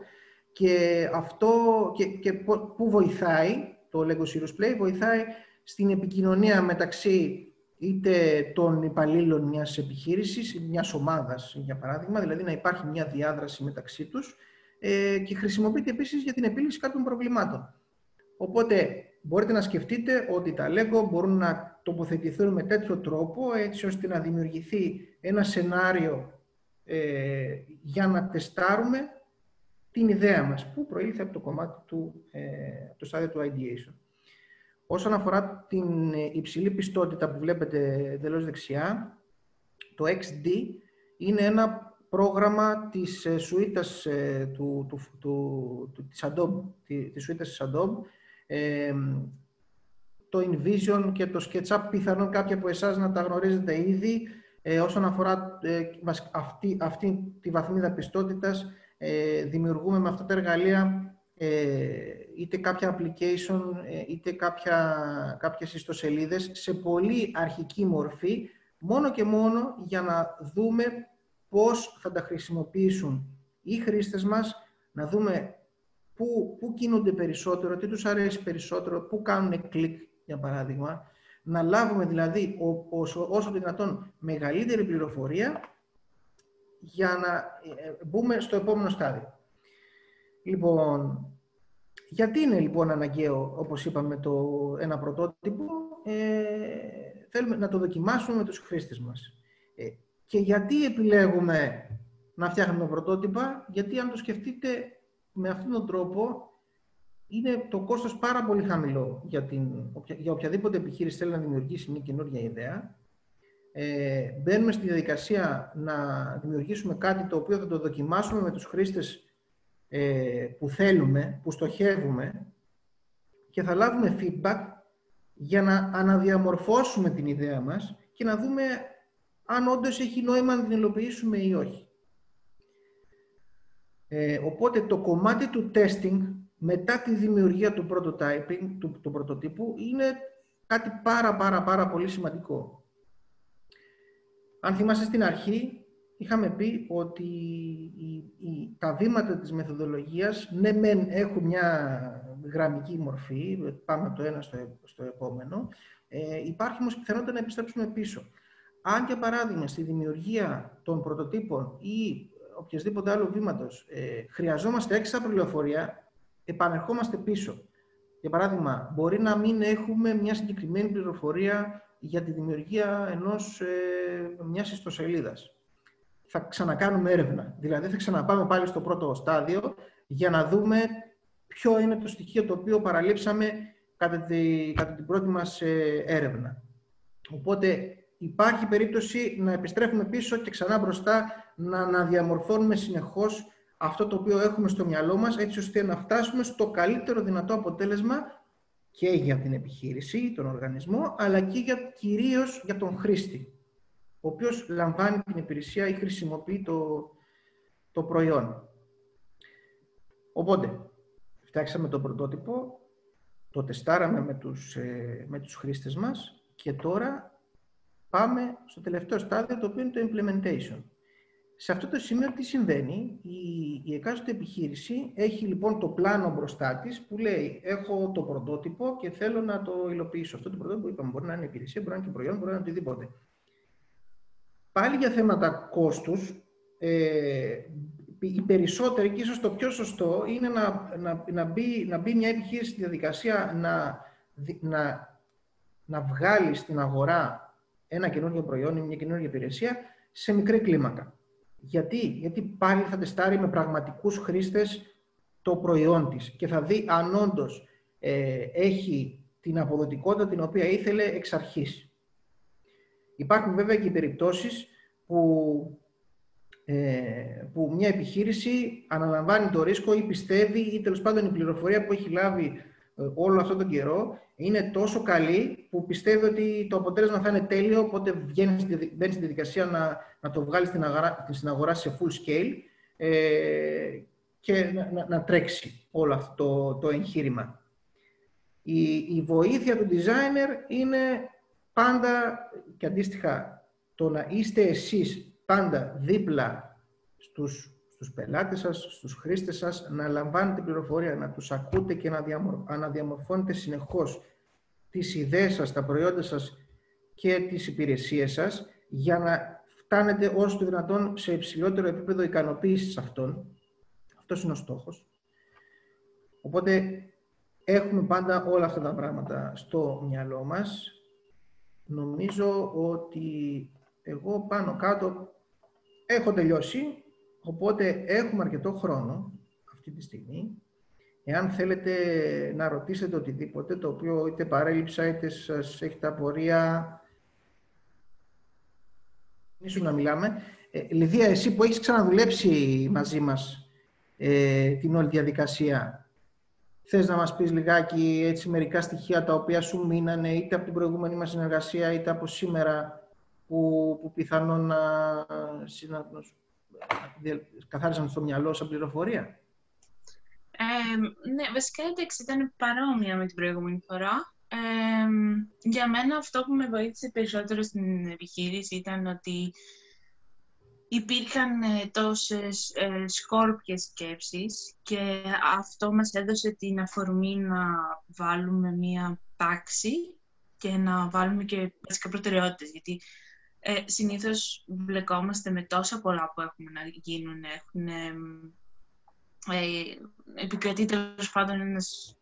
Και πού βοηθάει το Lego Serious Play? Βοηθάει στην επικοινωνία μεταξύ είτε των υπαλλήλων μιας επιχείρησης, μιας ομάδας, για παράδειγμα, δηλαδή να υπάρχει μια διάδραση μεταξύ τους, και χρησιμοποιείται επίσης για την επίλυση κάποιων προβλημάτων. Οπότε μπορείτε να σκεφτείτε ότι τα Lego μπορούν να τοποθετηθούν με τέτοιο τρόπο, έτσι ώστε να δημιουργηθεί ένα σενάριο για να τεστάρουμε την ιδέα μας, που προήλθε από το κομμάτι το στάδιο του ideation. Όσον αφορά την υψηλή πιστότητα που βλέπετε εντελώς δεξιά, το XD είναι ένα πρόγραμμα της σουίτας της Adobe, της σουίτας της Adobe. Το InVision και το SketchUp πιθανόν κάποιοι από εσάς να τα γνωρίζετε ήδη. Όσον αφορά αυτή τη βαθμίδα πιστότητας, δημιουργούμε με αυτά τα εργαλεία είτε κάποια application, είτε κάποιες ιστοσελίδες σε πολύ αρχική μορφή, μόνο και μόνο για να δούμε πώς θα τα χρησιμοποιήσουν οι χρήστες μας, να δούμε πού κινούνται περισσότερο, τι τους αρέσει περισσότερο, πού κάνουν κλικ, για παράδειγμα. Να λάβουμε δηλαδή όσο δυνατόν μεγαλύτερη πληροφορία για να μπούμε στο επόμενο στάδιο. Λοιπόν, γιατί είναι λοιπόν αναγκαίο, όπως είπαμε, ένα πρωτότυπο? Θέλουμε να το δοκιμάσουμε με τους χρήστες μας. Και γιατί επιλέγουμε να φτιάχνουμε πρωτότυπα? Γιατί αν το σκεφτείτε με αυτόν τον τρόπο, είναι το κόστος πάρα πολύ χαμηλό για οποιαδήποτε επιχείρηση θέλει να δημιουργήσει μια καινούργια ιδέα. Μπαίνουμε στη διαδικασία να δημιουργήσουμε κάτι το οποίο θα το δοκιμάσουμε με τους χρήστες που θέλουμε, που στοχεύουμε, και θα λάβουμε feedback για να αναδιαμορφώσουμε την ιδέα μας και να δούμε αν όντως έχει νόημα να την υλοποιήσουμε ή όχι. Οπότε το κομμάτι του testing μετά τη δημιουργία του prototyping, του πρωτοτύπου, είναι κάτι πάρα πολύ σημαντικό. Αν θυμάστε στην αρχή, είχαμε πει ότι τα βήματα της μεθοδολογίας, ναι μεν έχουν μια γραμμική μορφή, πάμε από το ένα στο επόμενο, υπάρχει όμως πιθανότητα να επιστρέψουμε πίσω. Αν, για παράδειγμα, στη δημιουργία των πρωτοτύπων ή οποιασδήποτε άλλο βήματος χρειαζόμαστε έξτρα πληροφορία, επανερχόμαστε πίσω. Για παράδειγμα, μπορεί να μην έχουμε μια συγκεκριμένη πληροφορία για τη δημιουργία μιας ιστοσελίδας. Θα ξανακάνουμε έρευνα. Δηλαδή, θα ξαναπάμε πάλι στο πρώτο στάδιο για να δούμε ποιο είναι το στοιχείο το οποίο παραλείψαμε κατά την πρώτη μας έρευνα. Οπότε, υπάρχει περίπτωση να επιστρέφουμε πίσω και ξανά μπροστά, να αναδιαμορφώνουμε συνεχώς αυτό το οποίο έχουμε στο μυαλό μας, έτσι ώστε να φτάσουμε στο καλύτερο δυνατό αποτέλεσμα και για την επιχείρηση, τον οργανισμό, αλλά και κυρίως για τον χρήστη, ο οποίος λαμβάνει την υπηρεσία ή χρησιμοποιεί το προϊόν. Οπότε, φτιάξαμε το πρωτότυπο, το τεστάραμε με τους χρήστες μας και τώρα πάμε στο τελευταίο στάδιο, το οποίο είναι το implementation. Σε αυτό το σημείο τι συμβαίνει? Η εκάστοτε επιχείρηση έχει λοιπόν το πλάνο μπροστά της που λέει: έχω το πρωτότυπο και θέλω να το υλοποιήσω. Αυτό το πρωτότυπο, είπαμε, μπορεί να είναι υπηρεσία, μπορεί να είναι και προϊόν, μπορεί να είναι οτιδήποτε. Πάλι για θέματα κόστους, οι περισσότεροι, και ίσως το πιο σωστό, είναι να μπει μια επιχείρηση στη διαδικασία να βγάλει στην αγορά ένα καινούργιο προϊόν ή μια καινούργια υπηρεσία σε μικρή κλίμακα. Γιατί πάλι θα τεστάρει με πραγματικούς χρήστες το προϊόν της και θα δει αν όντως έχει την αποδοτικότητα την οποία ήθελε εξ αρχής. Υπάρχουν βέβαια και οι περιπτώσεις που μια επιχείρηση αναλαμβάνει το ρίσκο ή πιστεύει ή τέλος πάντων η πληροφορία που έχει λάβει όλο αυτόν τον καιρό είναι τόσο καλή που πιστεύει ότι το αποτέλεσμα θα είναι τέλειο, οπότε μπαίνει στη διαδικασία να το βγάλει στην αγορά σε full scale και να τρέξει όλο αυτό το εγχείρημα. Η βοήθεια του designer είναι πάντα και αντίστοιχα το να είστε εσείς πάντα δίπλα στους πελάτες σας, στους χρήστες σας, να λαμβάνετε πληροφορία, να τους ακούτε και να διαμορφώνετε συνεχώς τις ιδέες σας, τα προϊόντα σας και τις υπηρεσίες σας για να φτάνετε όσο το δυνατόν σε υψηλότερο επίπεδο ικανοποίησης αυτών. Αυτός είναι ο στόχος. Οπότε έχουμε πάντα όλα αυτά τα πράγματα στο μυαλό μας. Νομίζω ότι εγώ πάνω κάτω έχω τελειώσει, οπότε έχουμε αρκετό χρόνο αυτή τη στιγμή. Εάν θέλετε να ρωτήσετε οτιδήποτε, το οποίο είτε παρέλειψα, είτε σας έχετε απορία, ίσως να μιλάμε. Λιδία, εσύ που έχεις ξαναδουλέψει μαζί μας την όλη διαδικασία, θες να μας πεις λιγάκι έτσι μερικά στοιχεία τα οποία σου μείνανε είτε από την προηγούμενη μας συνεργασία είτε από σήμερα που πιθανόν να καθάρισαν στο μυαλό σαν πληροφορία? Ναι, βασικά ήταν παρόμοια με την προηγούμενη φορά. Για μένα αυτό που με βοήθησε περισσότερο στην επιχείρηση ήταν ότι υπήρχαν τόσες σκόρπιες σκέψεις και αυτό μας έδωσε την αφορμή να βάλουμε μία τάξη και να βάλουμε και βασικά προτεραιότητες, γιατί συνήθως βλεκόμαστε με τόσα πολλά που έχουμε να γίνουν. Επικρατεί τέλος πάντων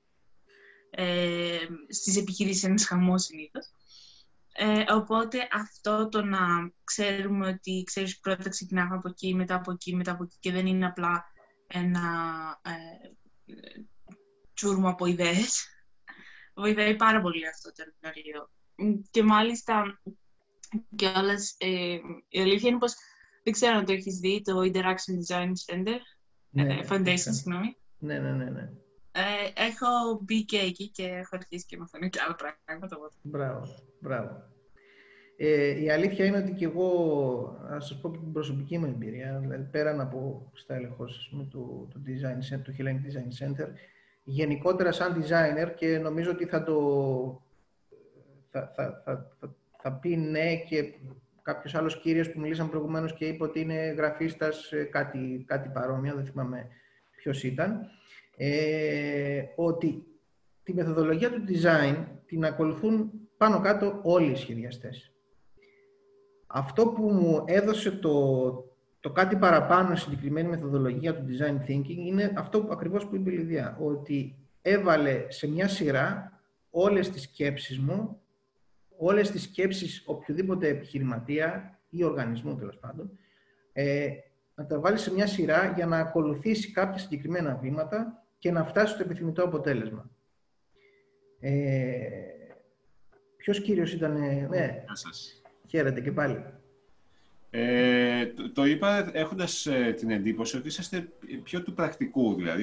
στις επιχειρήσεις ένας χαμός συνήθως. Οπότε αυτό το να ξέρουμε ότι πρώτα ξεκινάμε από εκεί, μετά από εκεί, μετά από εκεί και δεν είναι απλά ένα τσούρμο από ιδέες, βοηθάει πάρα πολύ αυτό το εργαλείο. Και μάλιστα κιόλας η αλήθεια είναι πως δεν ξέρω αν το έχεις δει, το Interaction Design Center, Foundation, συγγνώμη. Ναι. Έχω μπει και εκεί και έχω αρχίσει και μαθαίνω και άλλα πράγματα. Μπράβο. Η αλήθεια είναι ότι και εγώ, να σας πω και την προσωπική μου εμπειρία, δηλαδή πέραν από στέλεχος του Hellenic Design Center, γενικότερα σαν designer, και νομίζω ότι θα πει ναι και κάποιος άλλος κύριος που μιλήσαμε προηγουμένως και είπε ότι είναι γραφίστας, κάτι παρόμοιο, δεν θυμάμαι ποιος ήταν, ότι τη μεθοδολογία του design την ακολουθούν πάνω κάτω όλοι οι σχεδιαστές. Αυτό που μου έδωσε το κάτι παραπάνω στη συγκεκριμένη μεθοδολογία του design thinking είναι αυτό ακριβώς που είπε η Λιδία, ότι έβαλε σε μια σειρά όλες τις σκέψεις μου, όλες τις σκέψεις οποιοδήποτε επιχειρηματία ή οργανισμού τέλος πάντων, να τα βάλει σε μια σειρά για να ακολουθήσει κάποια συγκεκριμένα βήματα και να φτάσει στο επιθυμητό αποτέλεσμα. Ποιος κύριος ήταν? Ναι, χαίρετε και πάλι. Το είπα έχοντας την εντύπωση ότι είσαστε πιο του πρακτικού, δηλαδή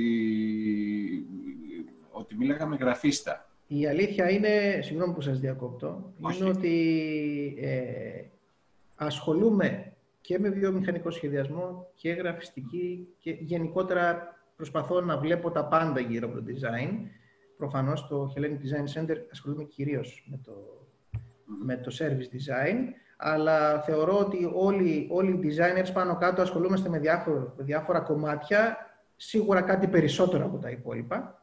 ότι μίλαγα με γραφίστα. Η αλήθεια είναι, συγγνώμη που σας διακόπτω, είναι ότι ασχολούμαι και με βιομηχανικό σχεδιασμό και γραφιστική και γενικότερα προσπαθώ να βλέπω τα πάντα γύρω από το design. Προφανώς στο Hellenic Design Center ασχολούμαι κυρίως με το service design, αλλά θεωρώ ότι όλοι οι designers πάνω κάτω ασχολούμαστε με διάφορα κομμάτια, σίγουρα κάτι περισσότερο από τα υπόλοιπα.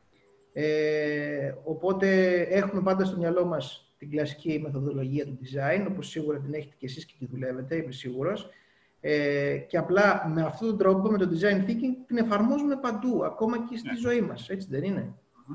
Οπότε έχουμε πάντα στο μυαλό μας την κλασική μεθοδολογία του design, όπως σίγουρα την έχετε και εσείς και τη δουλεύετε, είμαι σίγουρος. Και απλά με αυτόν τον τρόπο, με το design thinking, την εφαρμόζουμε παντού, ακόμα και στη ζωή μας, έτσι δεν είναι?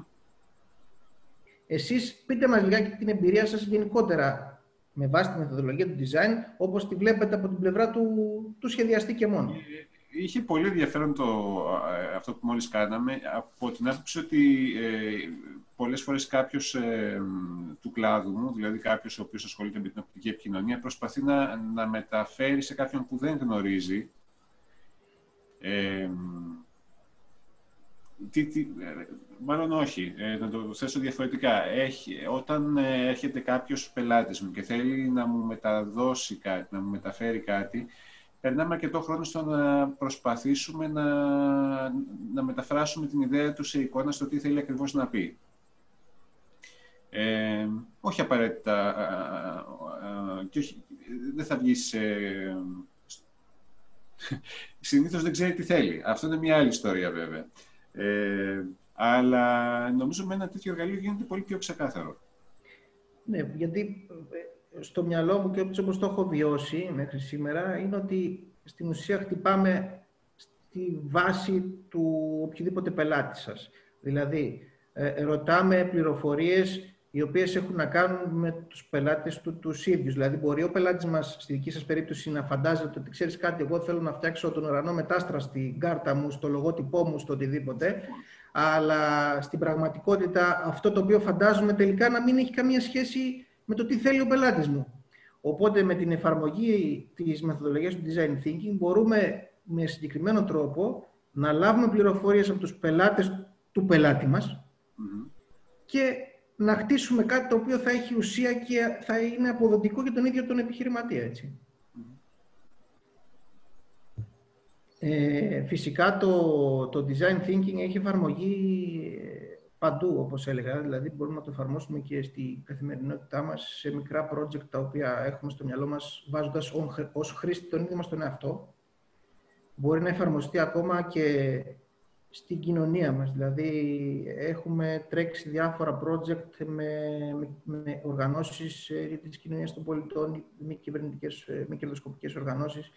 Εσείς πείτε μας λιγάκι την εμπειρία σας γενικότερα με βάση τη μεθοδολογία του design, όπως τη βλέπετε από την πλευρά του σχεδιαστή και μόνο. Είχε πολύ ενδιαφέρον αυτό που μόλις κάναμε, από την άποψη ότι πολλές φορές κάποιος του κλάδου μου, δηλαδή κάποιος ο οποίος ασχολείται με την οπτική επικοινωνία, προσπαθεί να μεταφέρει σε κάποιον που δεν γνωρίζει Μάλλον όχι. Να το θέσω διαφορετικά. Όταν έρχεται κάποιος πελάτης μου και θέλει να μου μεταδώσει κάτι, να μου μεταφέρει κάτι, περνάμε αρκετό χρόνο στο να προσπαθήσουμε να μεταφράσουμε την ιδέα του σε εικόνα στο τι θέλει ακριβώς να πει. Όχι απαραίτητα, και όχι, δεν θα βγει συνήθως δεν ξέρει τι θέλει. Αυτό είναι μια άλλη ιστορία βέβαια. Αλλά νομίζω με ένα τέτοιο εργαλείο γίνεται πολύ πιο ξεκάθαρο. Ναι, γιατί στο μυαλό μου και όπως το έχω βιώσει μέχρι σήμερα είναι ότι στην ουσία χτυπάμε στη βάση του οποιοδήποτε πελάτη σας. Δηλαδή, ρωτάμε πληροφορίες οι οποίες έχουν να κάνουν με τους πελάτες τους ίδιους. Δηλαδή, μπορεί ο πελάτης μας, στη δική σας περίπτωση, να φαντάζεται ότι ξέρεις κάτι, εγώ θέλω να φτιάξω τον ουρανό μετάστρα στην κάρτα μου, στο λογότυπό μου, στο οτιδήποτε, αλλά στην πραγματικότητα αυτό το οποίο φαντάζομαι τελικά να μην έχει καμία σχέση με το τι θέλει ο πελάτης μου. Οπότε, με την εφαρμογή της μεθοδολογίας του Design Thinking, μπορούμε με συγκεκριμένο τρόπο να λάβουμε πληροφορίες από τους πελάτες του πελάτη μας και να χτίσουμε κάτι το οποίο θα έχει ουσία και θα είναι αποδοτικό για τον ίδιο τον επιχειρηματία, έτσι. Φυσικά το Design Thinking έχει εφαρμογή παντού, όπως έλεγα. Δηλαδή μπορούμε να το εφαρμόσουμε και στη καθημερινότητά μας σε μικρά project τα οποία έχουμε στο μυαλό μας βάζοντας ως χρήστη τον ίδιο μας τον εαυτό. Μπορεί να εφαρμοστεί ακόμα και στην κοινωνία μας. Δηλαδή έχουμε τρέξει διάφορα project με οργανώσεις της κοινωνίας των πολιτών, μη κυβερνητικές, μη κερδοσκοπικές οργανώσεις.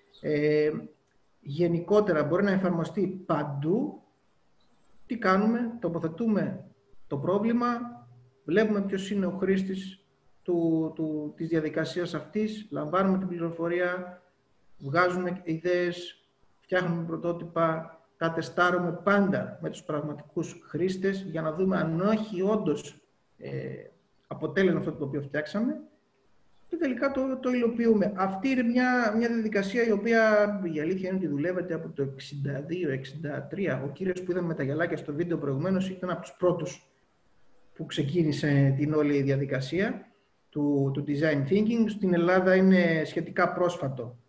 Γενικότερα μπορεί να εφαρμοστεί παντού. Τι κάνουμε? Τοποθετούμε το πρόβλημα, βλέπουμε ποιος είναι ο χρήστης της διαδικασίας αυτής, λαμβάνουμε την πληροφορία, βγάζουμε ιδέες, φτιάχνουμε πρωτότυπα, τα τεστάρουμε πάντα με τους πραγματικούς χρήστες για να δούμε αν όχι όντως αποτέλεσμα αυτό το οποίο φτιάξαμε και τελικά το υλοποιούμε. Αυτή είναι μια διαδικασία η οποία η αλήθεια είναι ότι δουλεύεται από το 62-63. Ο κύριος που είδαμε με τα γυαλάκια στο βίντεο προηγουμένως ήταν από τους πρώτους που ξεκίνησε την όλη διαδικασία του Design Thinking. Στην Ελλάδα είναι σχετικά πρόσφατο.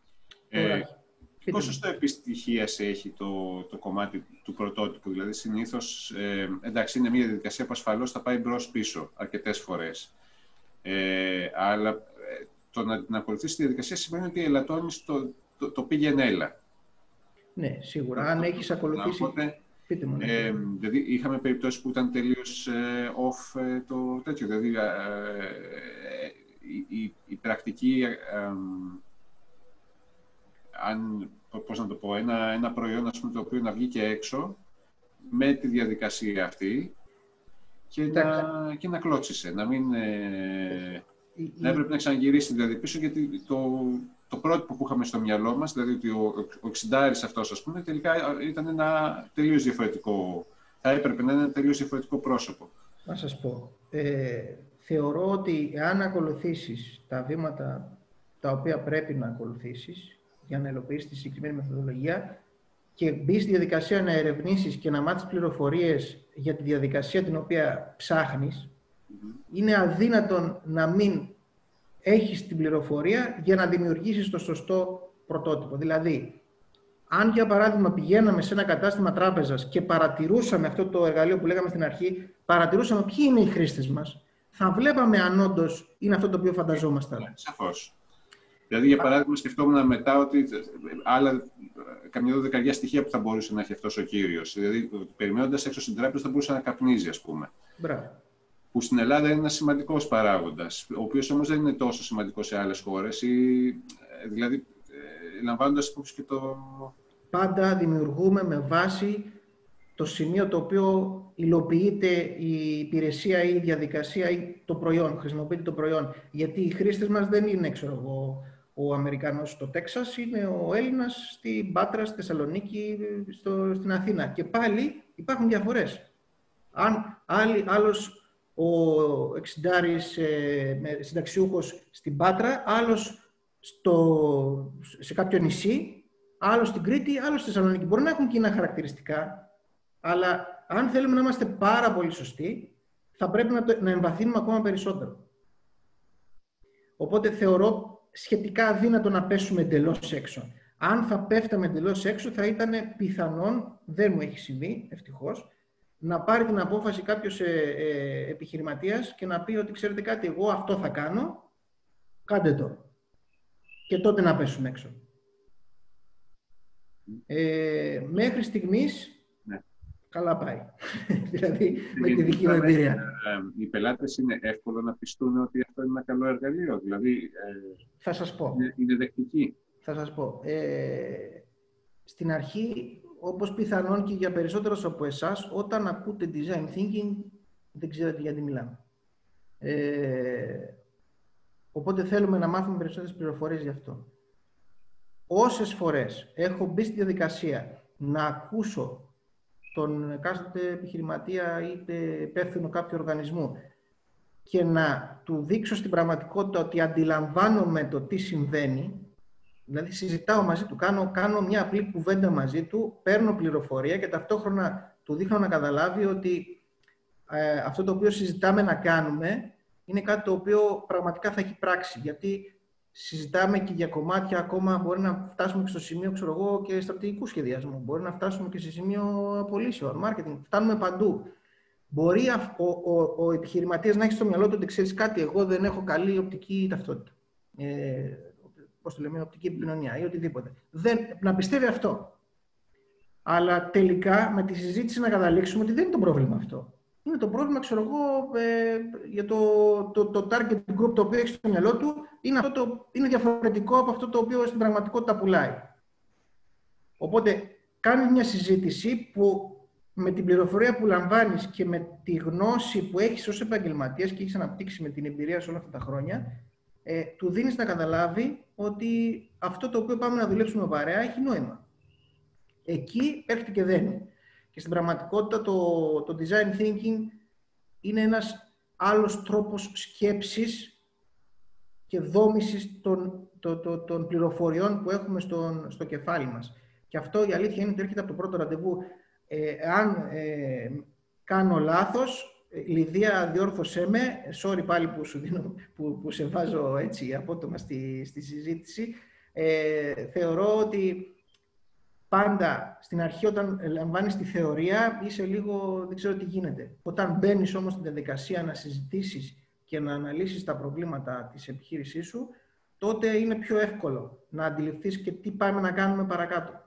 Πόσο επιτυχίας έχει το κομμάτι του πρωτότυπου? Δηλαδή, συνήθως, εντάξει, είναι μια διαδικασία που ασφαλώς θα πάει μπρος-πίσω αρκετές φορές. Αλλά το να την ακολουθήσει τη διαδικασία σημαίνει ότι ελαττώνεις το πήγαινε έλα. Ναι, σίγουρα. Αν έχεις ακολουθήσει... Οπότε, πείτε μου, ναι. Δηλαδή, είχαμε περιπτώσεις που ήταν τελείως off το τέτοιο. Δηλαδή, η πρακτική... πώς να το πω, ένα προϊόν, ας πούμε, το οποίο να βγει και έξω με τη διαδικασία αυτή και να κλώτσισε, να μην να έπρεπε να ξαναγυρίσει τη διαδικασία πίσω, γιατί το πρότυπο που είχαμε στο μυαλό μας, δηλαδή ότι ο εξιντάρης αυτός, ας πούμε, τελικά ήταν ένα τελείως διαφορετικό, θα έπρεπε να είναι ένα τελείως διαφορετικό πρόσωπο. Να σας πω, θεωρώ ότι αν ακολουθήσεις τα βήματα τα οποία πρέπει να ακολουθήσεις για να υλοποιήσεις τη συγκεκριμένη μεθοδολογία και μπεις στη διαδικασία να ερευνήσεις και να μάθεις πληροφορίες για τη διαδικασία την οποία ψάχνεις, είναι αδύνατον να μην έχεις την πληροφορία για να δημιουργήσεις το σωστό πρωτότυπο. Δηλαδή, αν για παράδειγμα πηγαίναμε σε ένα κατάστημα τράπεζας και παρατηρούσαμε αυτό το εργαλείο που λέγαμε στην αρχή, παρατηρούσαμε ποιοι είναι οι χρήστες μας, θα βλέπαμε αν όντως είναι αυτό το οποίο φανταζόμασταν. Σαφώς. Δηλαδή, για παράδειγμα, σκεφτόμουν μετά ότι άλλα καμιά δεκαριά στοιχεία που θα μπορούσε να έχει αυτός ο κύριος. Δηλαδή, περιμένοντας έξω στην τράπεζα, θα μπορούσε να καπνίζει, ας πούμε. Μπράβο. Που στην Ελλάδα είναι ένας σημαντικός παράγοντας, ο οποίος όμως δεν είναι τόσο σημαντικός σε άλλες χώρες. Δηλαδή, λαμβάνοντας υπόψη και το... Πάντα δημιουργούμε με βάση το σημείο το οποίο υλοποιείται η υπηρεσία ή η διαδικασία ή το προϊόν, χρησιμοποιείται το προϊόν. Γιατί οι χρήστες μας δεν είναι, ξέρω εγώ, ο Αμερικανός στο Τέξας, είναι ο Έλληνας στην Πάτρα, στη Θεσσαλονίκη, στην Αθήνα. Και πάλι υπάρχουν διαφορές. Αν άλλος ο εξιντάρης συνταξιούχος στην Πάτρα, άλλος σε κάποιο νησί, άλλος στην Κρήτη, άλλος στη Θεσσαλονίκη. Μπορεί να έχουν κοινά χαρακτηριστικά, αλλά αν θέλουμε να είμαστε πάρα πολύ σωστοί, θα πρέπει να εμβαθύνουμε ακόμα περισσότερο. Οπότε θεωρώ σχετικά αδύνατο να πέσουμε εντελώς έξω. Αν θα πέφταμε εντελώς έξω, θα ήταν πιθανόν, δεν μου έχει συμβεί, ευτυχώς, να πάρει την απόφαση κάποιος επιχειρηματίας και να πει ότι ξέρετε κάτι, εγώ αυτό θα κάνω, κάντε το. Και τότε να πέσουμε έξω. Μέχρι στιγμής, ναι, καλά πάει. Δηλαδή, με τη δική μου εμπειρία. Οι πελάτες είναι εύκολο να πιστούν ότι αυτό είναι ένα καλό εργαλείο. Δηλαδή, θα σας πω. Είναι δεκτικοί. Θα σας πω. Στην αρχή, όπως πιθανόν και για περισσότερους από εσάς, όταν ακούτε design thinking, δεν ξέρετε γιατί μιλάμε. Οπότε θέλουμε να μάθουμε περισσότερες πληροφορίες γι' αυτό. Όσες φορές έχω μπει στη διαδικασία να ακούσω τον εκάστοτε επιχειρηματία είτε υπεύθυνο κάποιου οργανισμού και να του δείξω στην πραγματικότητα ότι αντιλαμβάνομαι το τι συμβαίνει, δηλαδή συζητάω μαζί του, κάνω μια απλή κουβέντα μαζί του, παίρνω πληροφορία και ταυτόχρονα του δείχνω να καταλάβει ότι αυτό το οποίο συζητάμε να κάνουμε είναι κάτι το οποίο πραγματικά θα έχει πράξει. Γιατί συζητάμε και για κομμάτια ακόμα, μπορεί να φτάσουμε και στο σημείο, ξέρω εγώ, και στρατηγικού σχεδιασμού. Μπορεί να φτάσουμε και σε σημείο πωλήσεων, marketing. Φτάνουμε παντού. Μπορεί ο επιχειρηματίας να έχει στο μυαλό του ότι ξέρεις κάτι, εγώ δεν έχω καλή οπτική ταυτότητα. Πώς το λέμε, οπτική επικοινωνία ή οτιδήποτε. Να πιστεύει αυτό. Αλλά τελικά με τη συζήτηση να καταλήξουμε ότι δεν είναι το πρόβλημα αυτό. Είναι το πρόβλημα, ξέρω εγώ, για το target group το οποίο έχει στο μυαλό του, είναι διαφορετικό από αυτό το οποίο στην πραγματικότητα πουλάει. Οπότε, κάνει μια συζήτηση που με την πληροφορία που λαμβάνεις και με τη γνώση που έχεις ως επαγγελματίας και έχεις αναπτύξει με την εμπειρία σε όλα αυτά τα χρόνια, του δίνεις να καταλάβει ότι αυτό το οποίο πάμε να δουλέψουμε παρέα έχει νόημα. Εκεί έρχεται και δένει. Και στην πραγματικότητα το design thinking είναι ένας άλλος τρόπος σκέψης και δόμησης των πληροφοριών που έχουμε στο κεφάλι μας. Και αυτό η αλήθεια είναι ότι έρχεται από το πρώτο ραντεβού. Αν κάνω λάθος, Λιδία, διόρθωσέ με, sorry πάλι που σου δίνω, που σε βάζω έτσι απότομα στη συζήτηση. Θεωρώ ότι πάντα στην αρχή, όταν λαμβάνεις τη θεωρία, είσαι λίγο, δεν ξέρω τι γίνεται. Όταν μπαίνεις όμως στην διαδικασία να συζητήσεις και να αναλύσεις τα προβλήματα της επιχείρησής σου, τότε είναι πιο εύκολο να αντιληφθείς και τι πάμε να κάνουμε παρακάτω.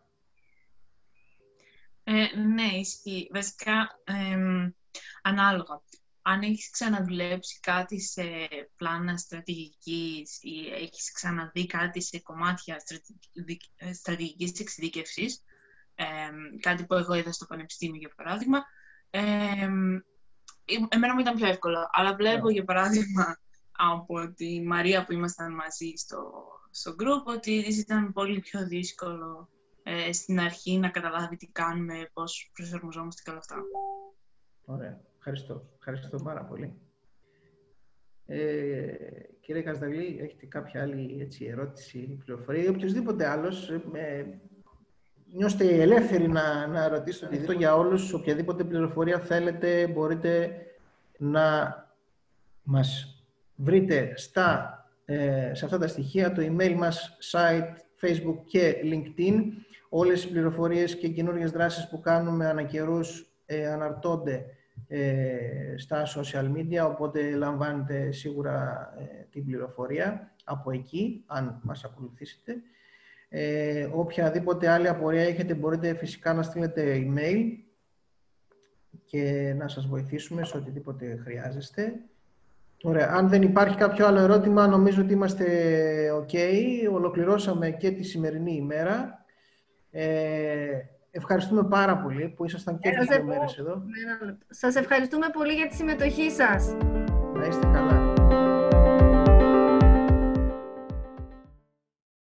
Ναι, ισχύει. Βασικά, ανάλογα. Αν έχεις ξαναδουλέψει κάτι σε πλάνα στρατηγικής ή έχεις ξαναδεί κάτι σε κομμάτια στρατηγικής εξειδίκευσης, κάτι που εγώ είδα στο πανεπιστήμιο, για παράδειγμα, εμένα μου ήταν πιο εύκολο. Αλλά βλέπω, για παράδειγμα, από τη Μαρία που ήμασταν μαζί στο group, ότι ήταν πολύ πιο δύσκολο στην αρχή να καταλάβει τι κάνουμε, πώς προσαρμοζόμαστε και όλα αυτά. Ωραία. Ευχαριστώ πάρα πολύ. Κύριε Καζδαλή, έχετε κάποια άλλη ερώτηση, πληροφορία ή οποιοδήποτε άλλος, νιώστε ελεύθεροι να ρωτήσετε οτιδήποτε για όλους. Οποιαδήποτε πληροφορία θέλετε, μπορείτε να μας βρείτε σε αυτά τα στοιχεία, το email μας, site, Facebook και LinkedIn. Όλες οι πληροφορίες και καινούριες δράσεις που κάνουμε ανά καιρούς αναρτώνται στα social media, οπότε λαμβάνετε σίγουρα την πληροφορία από εκεί, αν μας ακολουθήσετε. Οποιαδήποτε άλλη απορία έχετε, μπορείτε φυσικά να στείλετε email και να σας βοηθήσουμε σε οτιδήποτε χρειάζεστε. Ωραία. Αν δεν υπάρχει κάποιο άλλο ερώτημα, νομίζω ότι είμαστε OK. Ολοκληρώσαμε και τη σημερινή ημέρα. Ευχαριστούμε πάρα πολύ που ήσασταν και τις δύο μέρες εδώ. Σας ευχαριστούμε πολύ για τη συμμετοχή σας. Να είστε καλά.